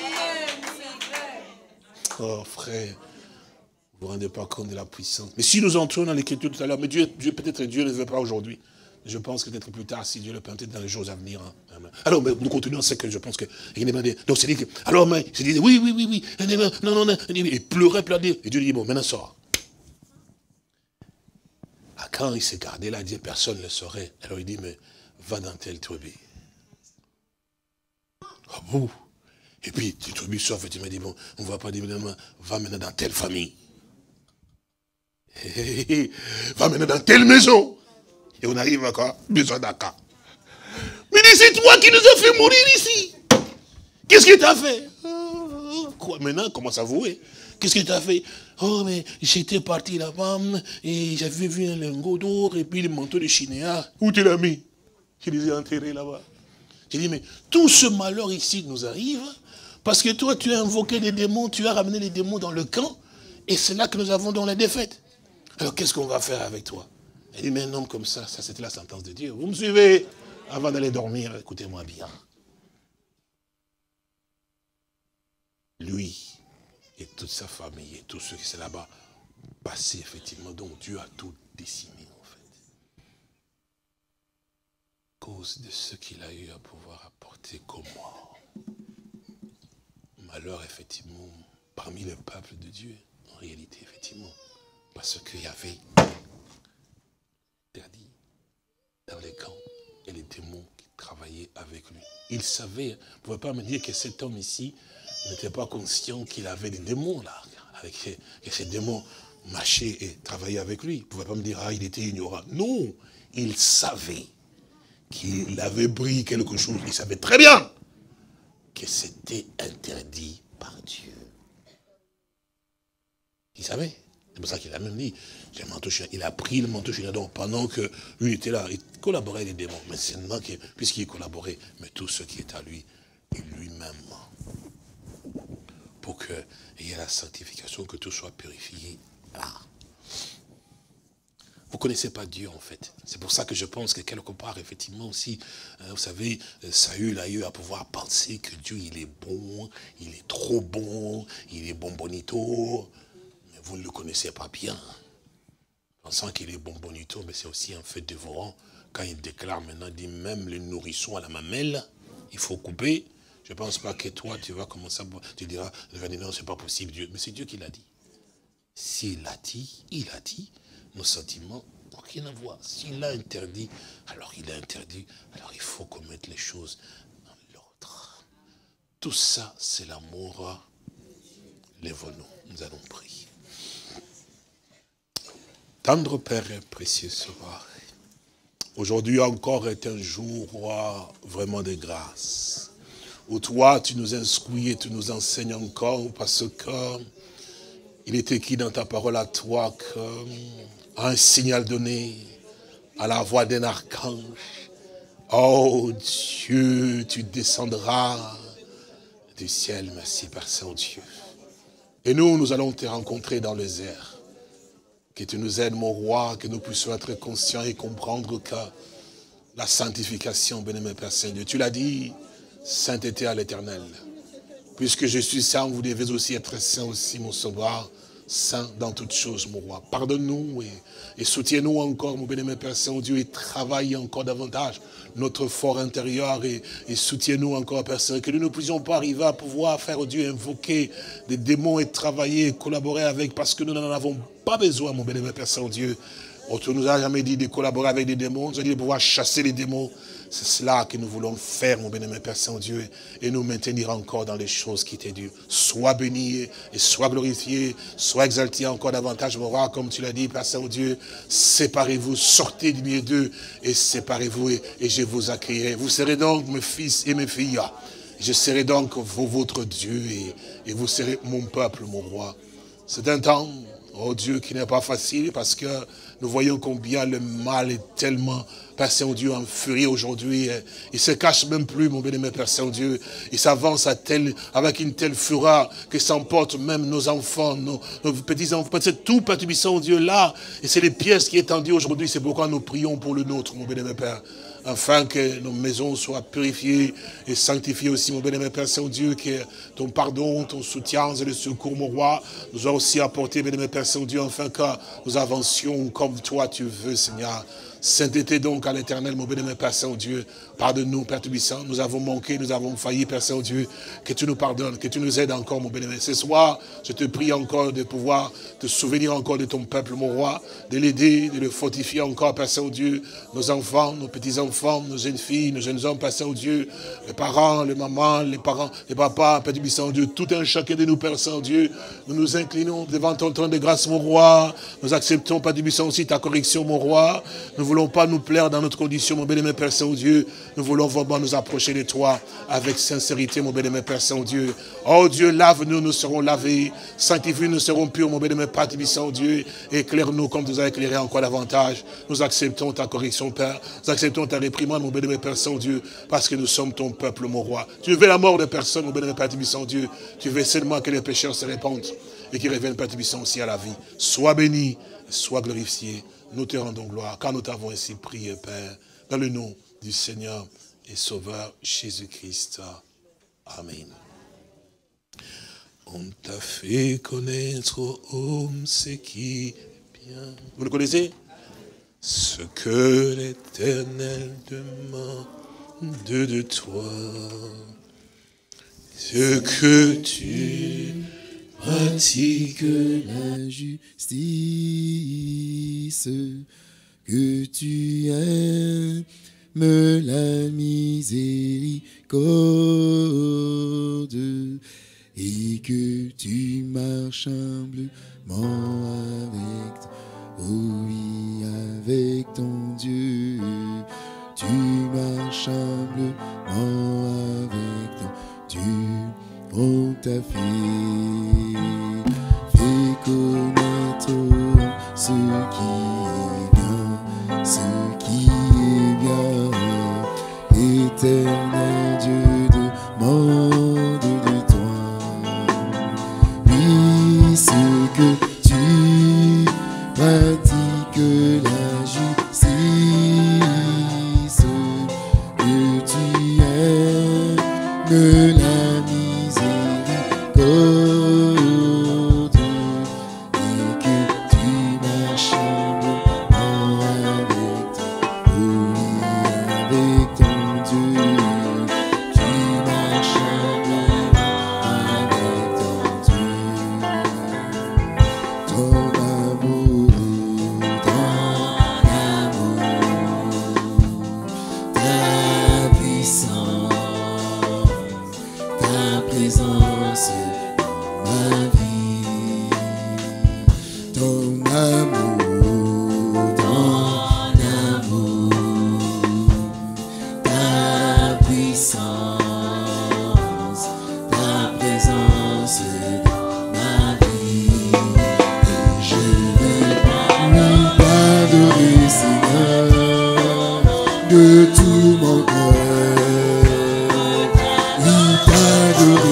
Oh frère, vous ne vous rendez pas compte de la puissance. Mais si nous entrons dans l'écriture tout à l'heure, mais Dieu peut-être Dieu ne veut pas aujourd'hui. Je pense que peut-être plus tard, si Dieu le permet, dans les jours à venir. Hein. Alors, mais nous continuons, c'est que je pense que... Donc, c'est dit que... Alors, mais, c'est dit, oui. Non. Il pleurait. Et Dieu dit, bon, maintenant, sors. Ah, quand il s'est gardé là, il dit, personne ne le saurait. Alors, il dit, mais va dans telle tribu. Ah bon? Et puis, tu tribu sort, effectivement, il dit, bon, on ne va pas dire, va maintenant dans telle famille. Va maintenant dans telle maison. Et on arrive à quoi? Besoin d'Aka. Mais c'est toi qui nous as fait mourir ici. Qu'est-ce que tu as fait? Quoi maintenant? Commence à vouer. Qu'est-ce que tu as fait? Oh, mais j'étais parti là-bas et j'avais vu un lingot d'or et puis le manteau de Chinéa. Où tu l'as mis? Je les ai enterrés là-bas. J'ai dit, mais tout ce malheur ici nous arrive parce que toi, tu as invoqué les démons, tu as ramené les démons dans le camp et c'est là que nous avons dans la défaite. Alors, qu'est-ce qu'on va faire avec toi? Il dit, mais un homme comme ça c'était la sentence de Dieu. Vous me suivez? Avant d'aller dormir, écoutez-moi bien. lui et toute sa famille et tous ceux qui sont là-bas, passés effectivement. Donc Dieu a tout décimé en fait. À cause de ce qu'il a eu à pouvoir apporter comme mort. Malheur effectivement parmi le peuple de Dieu, en réalité effectivement. Parce qu'il y avait interdit dans les camps et les démons qui travaillaient avec lui. Il savait, vous ne pouvez pas me dire que cet homme ici n'était pas conscient qu'il avait des démons là, que ces démons marchaient et travaillaient avec lui. Vous ne pouvez pas me dire, ah, il était ignorant. Non, il savait qu'il avait pris quelque chose. Il savait très bien que c'était interdit par Dieu. Il savait. C'est pour ça qu'il a même dit, j'ai un manteau chinois. Il a pris le manteau chinois donc pendant que lui était là, il collaborait avec les démons. Mais c'est maintenant que, puisqu'il collaborait, mais tout ce qui est à lui, et lui-même, pour qu'il y ait la sanctification, que tout soit purifié là. Vous ne connaissez pas Dieu en fait. C'est pour ça que je pense que quelque part, effectivement aussi, vous savez, Saül a eu à pouvoir penser que Dieu, il est bon, il est trop bon, il est bonbonito. Mais vous ne le connaissez pas bien. Pensant qu'il est bonbonito, mais c'est aussi un fait dévorant. Quand il déclare maintenant, il dit même les nourrissons à la mamelle, il faut couper. Je ne pense pas que toi, tu vas commencer à... Tu diras, non, c'est pas possible, Dieu. Mais c'est Dieu qui l'a dit. S'il l'a dit, il a dit. Nos sentiments n'ont rien à voir. S'il a interdit, alors il a interdit. Alors il faut qu'on mette les choses dans l'ordre. Tout ça, c'est l'amour. Lève-nous, nous allons prier. Tendre Père précieux soir, aujourd'hui encore est un jour vraiment de grâce. Où toi, tu nous instruis et tu nous enseignes encore parce que il est écrit dans ta parole à toi qu'un signal donné à la voix d'un archange. Oh Dieu, tu descendras du ciel, merci Père Saint-Dieu. Et nous allons te rencontrer dans les airs. Que tu nous aides, mon roi, que nous puissions être conscients et comprendre que la sanctification, bien-aimé Père Saint-Dieu, tu l'as dit, sainteté à l'Éternel. Puisque je suis saint, vous devez aussi être saint aussi, mon sauveur, saint dans toutes choses, mon roi. Pardonne-nous et soutiens-nous encore, mon bien-aimé Père Saint-Dieu, et travaille encore davantage notre fort intérieur et soutiens-nous encore, Père Saint, que nous ne puissions pas arriver à pouvoir faire Dieu invoquer des démons et travailler et collaborer avec, parce que nous n'en avons pas besoin, mon bien-aimé Père Saint-Dieu. On ne nous a jamais dit de collaborer avec des démons, on nous a dit de pouvoir chasser les démons. C'est cela que nous voulons faire, mon bien-aimé Père Saint-Dieu, et nous maintenir encore dans les choses qui t'est dû. Sois béni et sois glorifié, sois exalté encore davantage, mon roi, comme tu l'as dit, Père Saint-Dieu. Séparez-vous, sortez du milieu d'eux et séparez-vous et je vous accueillerai. Vous serez donc mes fils et mes filles. Je serai donc votre Dieu et vous serez mon peuple, mon roi. C'est un temps, oh Dieu, qui n'est pas facile parce que nous voyons combien le mal est tellement, Père Saint-Dieu, en furie aujourd'hui. Il se cache même plus, mon bien-aimé Père Saint-Dieu. Il s'avance avec une telle fureur que s'emporte même nos enfants, nos petits-enfants. C'est tout, Père Saint-Dieu, là. Et c'est les pièces qui est tendues aujourd'hui. C'est pourquoi nous prions pour le nôtre, mon bien-aimé Père. Afin que nos maisons soient purifiées et sanctifiées aussi, mon bien-aimé Père Saint-Dieu, que ton pardon, ton soutien et le secours, mon roi, nous a aussi apporté, bien-aimé Père Saint-Dieu, afin que nous avancions comme toi tu veux, Seigneur. Sainteté donc à l'Éternel, mon bien-aimé Père Saint-Dieu. Pardonne-nous, Père Tubissant. Nous avons manqué, nous avons failli, Père Saint-Dieu. Que tu nous pardonnes, que tu nous aides encore, mon bien-aimé. Ce soir, je te prie encore de pouvoir te souvenir encore de ton peuple, mon roi, de l'aider, de le fortifier encore, Père Saint-Dieu. Nos enfants, nos petits-enfants, nos jeunes filles, nos jeunes hommes, Père Saint-Dieu. Les parents, les mamans, les parents, les papas, Père Tubissant, Dieu. Tout un chacun de nous, Père Saint-Dieu. Nous nous inclinons devant ton trône de grâce, mon roi. Nous acceptons, Père Tubissant, aussi ta correction, mon roi. Nous ne voulons pas nous plaire dans notre condition, mon bien-aimé Père Saint-Dieu. Nous voulons vraiment nous approcher de toi avec sincérité, mon bien-aimé Père Saint-Dieu. Oh Dieu, lave-nous, nous serons lavés. Sanctifie, nous serons purs, mon bien-aimé Père Saint-Dieu. Éclaire-nous comme tu nous as éclairé encore davantage. Nous acceptons ta correction, Père. Nous acceptons ta réprimande, mon bien-aimé Père Saint-Dieu, parce que nous sommes ton peuple, mon roi. Tu veux la mort de personne, mon bien-aimé Père Saint-Dieu. Tu veux seulement que les pécheurs se répandent et qu'ils reviennent, Père aussi à la vie. Sois béni, sois glorifié. Nous te rendons gloire, car nous t'avons ainsi prié, Père, dans le nom du Seigneur et Sauveur Jésus-Christ. Amen. On t'a fait connaître aux hommes ce qui est bien. Vous le connaissez? Ce que l'Éternel demande de toi. Ce que tu pratiques la justice, que tu aimes la miséricorde et que tu marches humblement avec ton Dieu. Tu marches humblement avec ton Dieu. On t'a fait connaître ce qui est bien, ce qui est bien. Éternel Dieu demande de toi, oui, ce que tu pratiques la justice, que tu aimes la miséricorde et que tu marches avec ton Dieu. Tu marches avec ton Dieu. Ton amour, ta puissance, ta présence dans ma vie. Ton amour, ta puissance, ta présence dans ma vie. Et je vais t'adorer, Seigneur, de tout mon cœur. Oui, t'adorer.